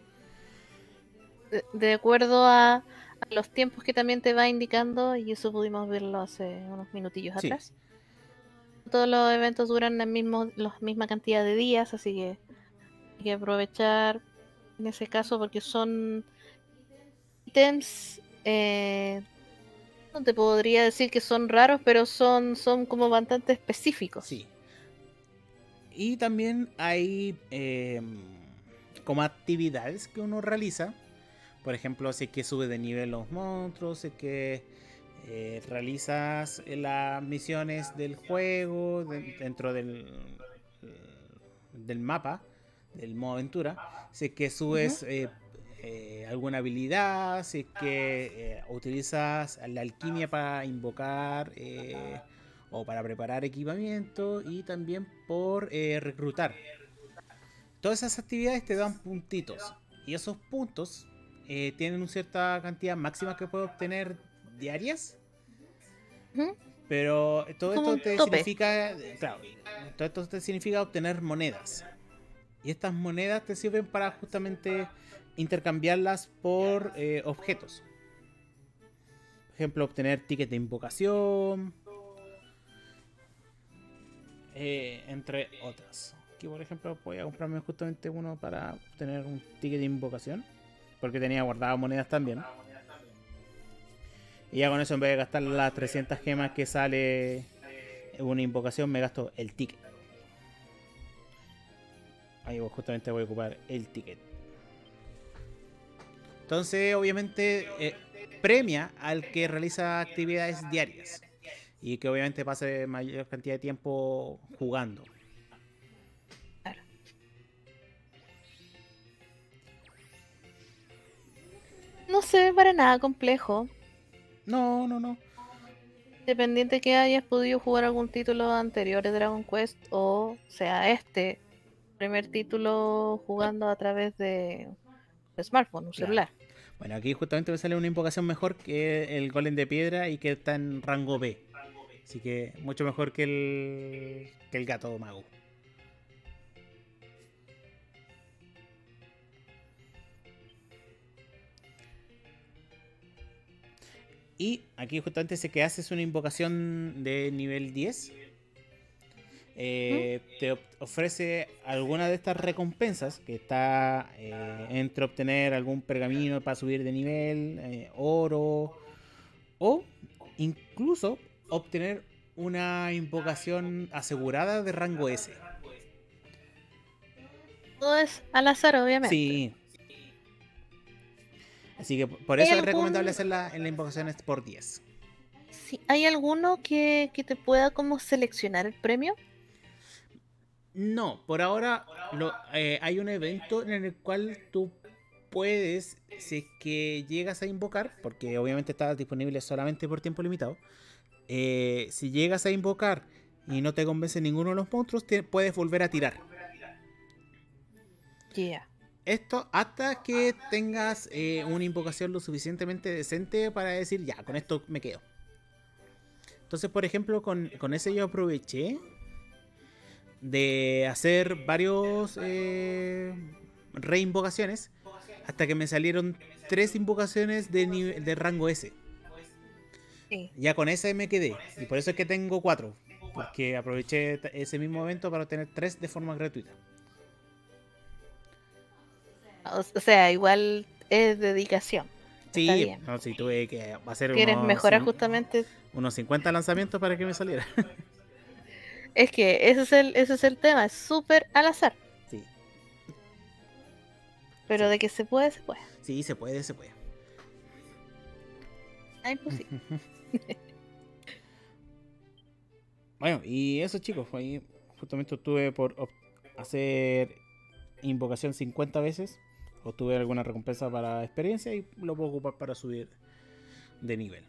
[SPEAKER 2] De, de acuerdo a, a los tiempos que también te va indicando, y eso pudimos verlo hace unos minutillos
[SPEAKER 1] Sí,
[SPEAKER 2] atrás. Todos los eventos duran la mismo, la misma cantidad de días, así que hay que aprovechar en ese caso porque son ítems, eh, no te podría decir que son raros, pero son, son como bastante específicos.
[SPEAKER 1] sí. Y también hay eh, como actividades que uno realiza. Por ejemplo, si es que sube de nivel los monstruos, si es que eh, realizas las misiones del juego de, dentro del, del mapa, del modo aventura. Si es que
[SPEAKER 2] Ujú.
[SPEAKER 1] subes eh, eh, alguna habilidad, si es que eh, utilizas la alquimia para invocar eh, o para preparar equipamiento y también por eh, reclutar. Todas esas actividades te dan puntitos y esos puntos eh, tienen una cierta cantidad máxima que puedes obtener diarias,
[SPEAKER 2] Ujú.
[SPEAKER 1] pero
[SPEAKER 2] Es
[SPEAKER 1] todo
[SPEAKER 2] como
[SPEAKER 1] esto
[SPEAKER 2] un
[SPEAKER 1] te
[SPEAKER 2] tope.
[SPEAKER 1] significa, claro, todo esto te significa obtener monedas. Y estas monedas te sirven para justamente intercambiarlas por eh, objetos. Por ejemplo, obtener tickets de invocación, eh, entre otras. Aquí, por ejemplo, voy a comprarme justamente uno para obtener un ticket de invocación, porque tenía guardado monedas también. Y ya con eso, en vez de gastar las trescientas gemas que sale una invocación, me gasto el ticket. Ahí justamente voy a ocupar el ticket. Entonces, obviamente, eh, premia al que realiza actividades diarias y que obviamente pase mayor cantidad de tiempo jugando.
[SPEAKER 2] Claro. No se ve para nada complejo.
[SPEAKER 1] No, no, no.
[SPEAKER 2] Dependiente que hayas podido jugar algún título anterior de Dragon Quest o sea este primer título jugando a través de un smartphone, un
[SPEAKER 1] Claro.
[SPEAKER 2] celular.
[SPEAKER 1] Bueno, aquí justamente me sale una invocación mejor que el golem de piedra y que está en rango B. Así que mucho mejor que el, que el gato mago. Y aquí justamente dice que haces una invocación de nivel diez. Eh, te ofrece alguna de estas recompensas, que está eh, entre obtener algún pergamino para subir de nivel, eh, oro, o incluso obtener una invocación asegurada de rango S.
[SPEAKER 2] Todo es al azar, obviamente.
[SPEAKER 1] Sí. Así que por
[SPEAKER 2] ¿Hay
[SPEAKER 1] eso es
[SPEAKER 2] algún-
[SPEAKER 1] recomendable hacerla en la invocación por diez.
[SPEAKER 2] Sí, ¿hay alguno que, que te pueda como seleccionar el premio?
[SPEAKER 1] No, por ahora lo- eh, hay un evento en el cual tú puedes, si es que llegas a invocar, porque obviamente está disponible solamente por tiempo limitado, eh, si llegas a invocar y no te convence ninguno de los monstruos, te puedes volver a tirar.
[SPEAKER 2] Yeah.
[SPEAKER 1] Esto hasta que tengas eh, una invocación lo suficientemente decente para decir, ya, con esto me quedo. Entonces, por ejemplo, con, con ese yo aproveché de hacer varios eh, reinvocaciones hasta que me salieron tres invocaciones de, nivel, de rango S.
[SPEAKER 2] Sí.
[SPEAKER 1] Ya con ese me quedé. Y por eso es que tengo cuatro. Porque aproveché ese mismo evento para obtener tres de forma gratuita.
[SPEAKER 2] O, o sea, igual es dedicación. Está
[SPEAKER 1] Sí,
[SPEAKER 2] bien.
[SPEAKER 1] no, sí, tuve que hacer
[SPEAKER 2] Quieres
[SPEAKER 1] unos,
[SPEAKER 2] mejorar
[SPEAKER 1] cin-
[SPEAKER 2] justamente.
[SPEAKER 1] unos cincuenta lanzamientos para que me saliera.
[SPEAKER 2] Es que ese es el, ese es el tema, es súper al azar.
[SPEAKER 1] Sí,
[SPEAKER 2] Pero
[SPEAKER 1] Sí.
[SPEAKER 2] de que se puede, se puede.
[SPEAKER 1] sí, se puede, se puede.
[SPEAKER 2] Ah, imposible.
[SPEAKER 1] Bueno, y eso, chicos, ahí justamente tuve por op- hacer invocación cincuenta veces. Obtuve alguna recompensa para experiencia y lo puedo ocupar para subir de nivel.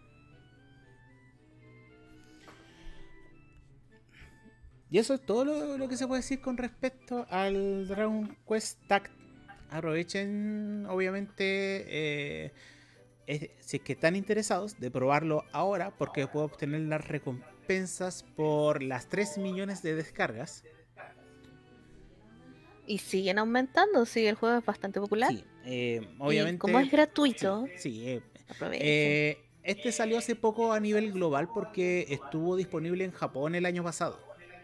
[SPEAKER 1] Y eso es todo lo, lo que se puede decir con respecto al Dragon Quest Tact. Aprovechen, obviamente, eh, es- si es que están interesados, de probarlo ahora, porque puedo obtener las recompensas por las tres millones de descargas.
[SPEAKER 2] Y siguen aumentando, sí, el juego es bastante popular.
[SPEAKER 1] Sí, eh,
[SPEAKER 2] Y
[SPEAKER 1] obviamente.
[SPEAKER 2] como es gratuito,
[SPEAKER 1] Sí, sí, eh,
[SPEAKER 2] aprovechen.
[SPEAKER 1] eh, este salió hace poco a nivel global porque estuvo disponible en Japón el año pasado.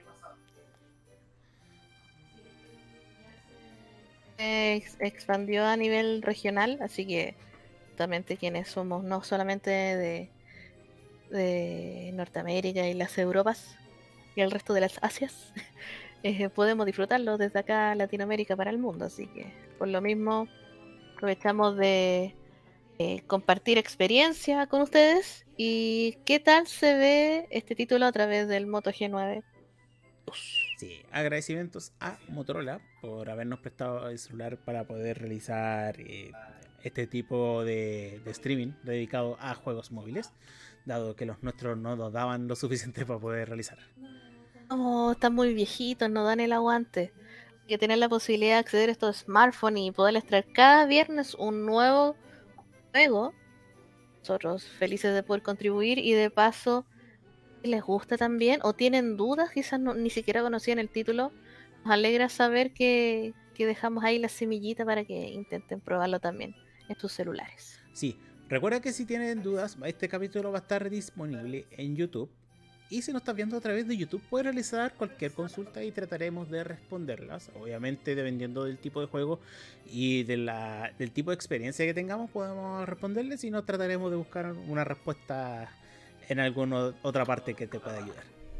[SPEAKER 2] Ex- expandió a nivel regional, así que justamente quienes somos no solamente de, de Norteamérica y las Europas y el resto de las Asias, eh, podemos disfrutarlo desde acá Latinoamérica para el mundo, así que por lo mismo aprovechamos de eh, compartir experiencia con ustedes y qué tal se ve este título a través del Moto G nueve.
[SPEAKER 1] Sí, agradecimientos a Motorola por habernos prestado el celular para poder realizar eh, este tipo de, de streaming dedicado a juegos móviles, dado que los nuestros no nos daban lo suficiente para poder realizar.
[SPEAKER 2] Oh, están muy viejitos, no dan el aguante. Que tener la posibilidad de acceder a estos smartphones y poderles traer cada viernes un nuevo juego. Nosotros felices de poder contribuir y de paso, si les gusta también o tienen dudas, quizás no- ni siquiera conocían el título, nos alegra saber que, que dejamos ahí la semillita para que intenten probarlo también en sus celulares.
[SPEAKER 1] Sí, recuerda que si tienen dudas, este capítulo va a estar disponible en YouTube. Y si nos estás viendo a través de YouTube, puedes realizar cualquier consulta y trataremos de responderlas. Obviamente, dependiendo del tipo de juego y de la, del tipo de experiencia que tengamos, podemos responderles. Si no, trataremos de buscar una respuesta en alguna otra parte que te pueda ayudar.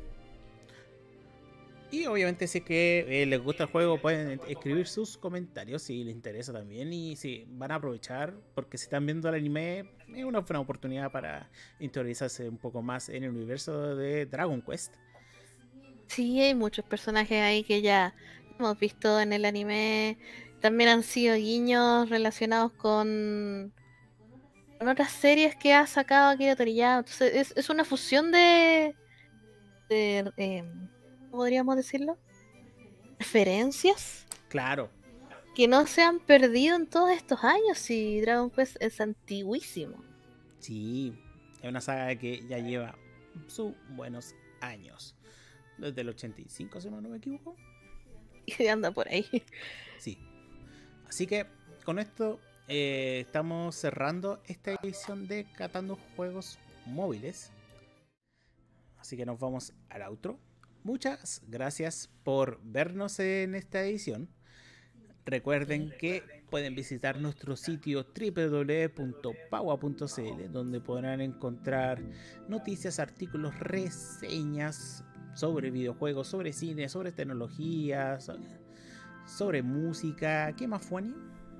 [SPEAKER 1] Y obviamente si es que eh, les gusta el juego pueden escribir sus comentarios si les interesa también. Y si van a aprovechar, porque si están viendo el anime, es una buena oportunidad para interiorizarse un poco más en el universo de Dragon Quest.
[SPEAKER 2] Sí, hay muchos personajes ahí que ya hemos visto en el anime. También han sido guiños relacionados con, con otras series que ha sacado Akira Toriyama. Entonces es, es una fusión de, de eh, ¿cómo podríamos decirlo? Referencias
[SPEAKER 1] Claro,
[SPEAKER 2] que no se han perdido en todos estos años y Dragon Quest es antiguísimo.
[SPEAKER 1] sí, es una saga que ya lleva sus buenos años. Desde el ochenta y cinco, si no me equivoco.
[SPEAKER 2] Y anda por ahí.
[SPEAKER 1] Sí. Así que con esto eh, estamos cerrando esta edición de Catando Juegos Móviles. Así que nos vamos al outro. Muchas gracias por vernos en esta edición. Recuerden que pueden visitar nuestro sitio doble u doble u doble u punto paua punto c l, donde podrán encontrar noticias, artículos, reseñas sobre videojuegos, sobre cine, sobre tecnología, sobre, sobre música. ¿Qué más, Fuani?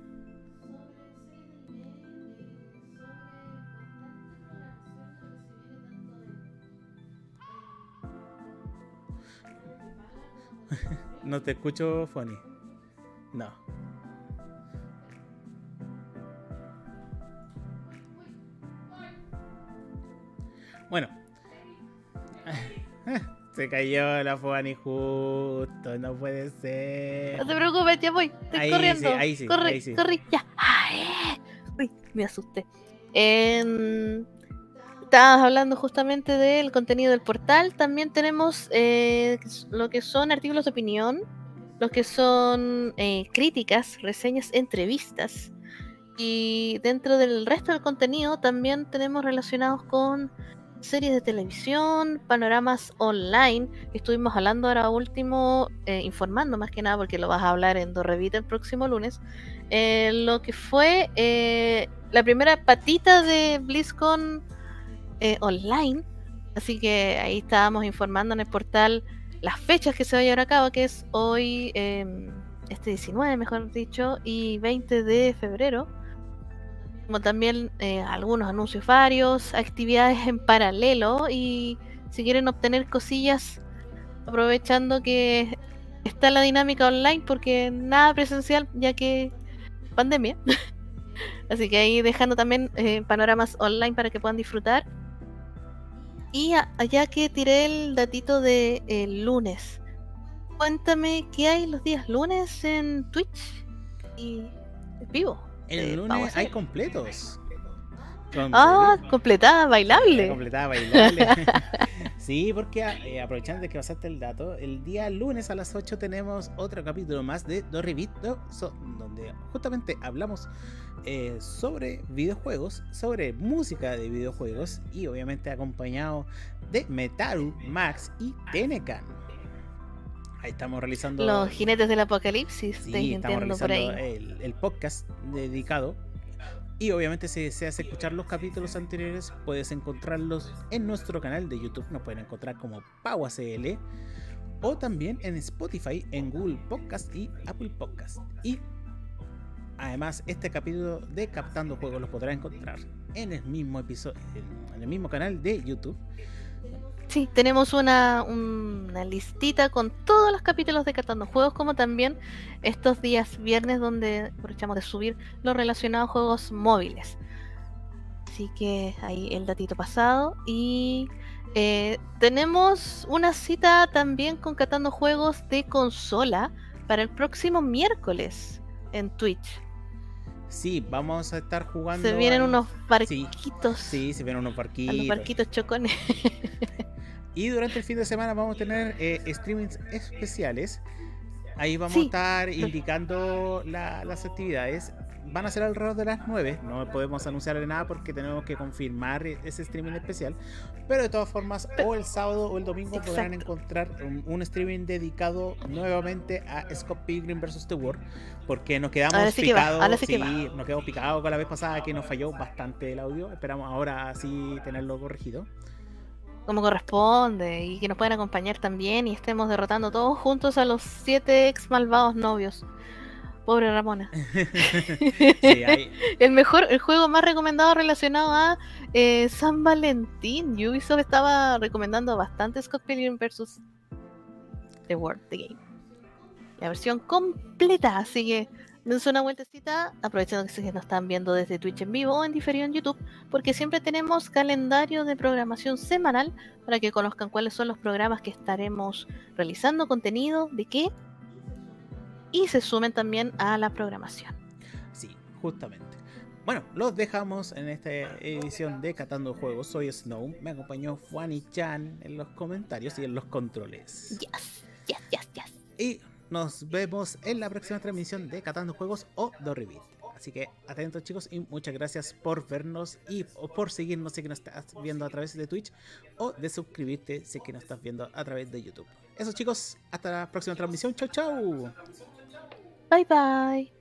[SPEAKER 1] No te escucho, Fuani. No. Bueno. Se cayó la Fuani justo. No puede ser.
[SPEAKER 2] No te preocupes, ya voy. Estoy
[SPEAKER 1] ahí
[SPEAKER 2] corriendo.
[SPEAKER 1] Sí, ahí sí,
[SPEAKER 2] corre,
[SPEAKER 1] ahí sí.
[SPEAKER 2] corre, ya. Ay, uy, me asusté. Eh, estabas hablando justamente del contenido del portal. También tenemos eh, lo que son artículos de opinión, los que son eh, críticas, reseñas, entrevistas. Y dentro del resto del contenido también tenemos relacionados con series de televisión, panoramas online. Estuvimos hablando ahora último, eh, informando más que nada, porque lo vas a hablar en Dorrevita el próximo lunes, eh, lo que fue eh, la primera patita de BlizzCon eh, online. Así que ahí estábamos informando en el portal las fechas que se va a llevar a cabo, que es hoy, eh, este diecinueve, mejor dicho, y veinte de febrero. Como también eh, algunos anuncios varios, actividades en paralelo, y si quieren obtener cosillas, aprovechando que está la dinámica online, porque nada presencial, ya que pandemia. Así que ahí dejando también eh, panoramas online para que puedan disfrutar. Y allá que tiré el datito de eh, lunes, cuéntame qué hay los días lunes en Twitch y en vivo.
[SPEAKER 1] El
[SPEAKER 2] eh,
[SPEAKER 1] lunes hay completos.
[SPEAKER 2] Ah, completada, bailable.
[SPEAKER 1] Sí, completada, bailable. Sí, porque eh, aprovechando de que pasaste el dato, el día lunes a las ocho tenemos otro capítulo más de Dorrevita, so, donde justamente hablamos eh, sobre videojuegos, sobre música de videojuegos, y obviamente acompañado de Metaru, Max y Tenecan. Ahí estamos realizando
[SPEAKER 2] los jinetes del apocalipsis.
[SPEAKER 1] Sí, estamos realizando por ahí. El, el podcast dedicado. Y obviamente si deseas escuchar los capítulos anteriores, puedes encontrarlos en nuestro canal de YouTube. Nos pueden encontrar como PauaCL, o también en Spotify, en Google Podcast y Apple Podcast. Y además este capítulo de Captando Juegos lo podrás encontrar en el mismo episodio, en el mismo canal de YouTube.
[SPEAKER 2] Sí, tenemos una, una listita con todos los capítulos de Catando Juegos, como también estos días viernes donde aprovechamos de subir lo relacionado a juegos móviles. Así que ahí el datito pasado. Y eh, tenemos una cita también con Catando Juegos de consola para el próximo miércoles en Twitch.
[SPEAKER 1] Sí, vamos a estar jugando.
[SPEAKER 2] Se vienen unos barquitos.
[SPEAKER 1] Sí, sí, se vienen unos barquitos.
[SPEAKER 2] Los barquitos chocones.
[SPEAKER 1] Y durante el fin de semana vamos a tener eh, streamings especiales. Ahí vamos sí. a estar indicando la, las actividades. Van a ser alrededor de las nueve. No podemos anunciarle nada porque tenemos que confirmar ese streaming especial. Pero de todas formas, o el sábado o el domingo Exacto. podrán encontrar un, un streaming dedicado nuevamente a Scott Pilgrim versus The World. Porque nos quedamos sí picados. Sí, sí nos quedamos picados con la vez pasada que nos falló bastante el audio. Esperamos ahora sí tenerlo corregido.
[SPEAKER 2] Como corresponde, y que nos puedan acompañar también y estemos derrotando todos juntos a los siete ex malvados novios. Pobre Ramona. Sí, hay... el mejor, el juego más recomendado relacionado a eh, San Valentín. Ubisoft estaba recomendando bastante Scott Pilgrim versus The World, The Game. La versión completa, así que dense una vueltecita, aprovechando que nos están viendo desde Twitch en vivo o en diferido en YouTube, porque siempre tenemos calendario de programación semanal para que conozcan cuáles son los programas que estaremos realizando, contenido, de qué, y se sumen también a la programación.
[SPEAKER 1] Sí, justamente. Bueno, los dejamos en esta edición de Catando Juegos. Soy Snow, me acompañó Fuani-chan en los comentarios y en los controles.
[SPEAKER 2] Yes, yes, yes, yes.
[SPEAKER 1] Y nos vemos en la próxima transmisión de Catando Juegos o Dorrevita. Así que atentos chicos y muchas gracias por vernos y por seguirnos si que nos estás viendo a través de Twitch o de suscribirte si que nos estás viendo a través de YouTube. Eso chicos, hasta la próxima transmisión. Chau chau.
[SPEAKER 2] Bye bye.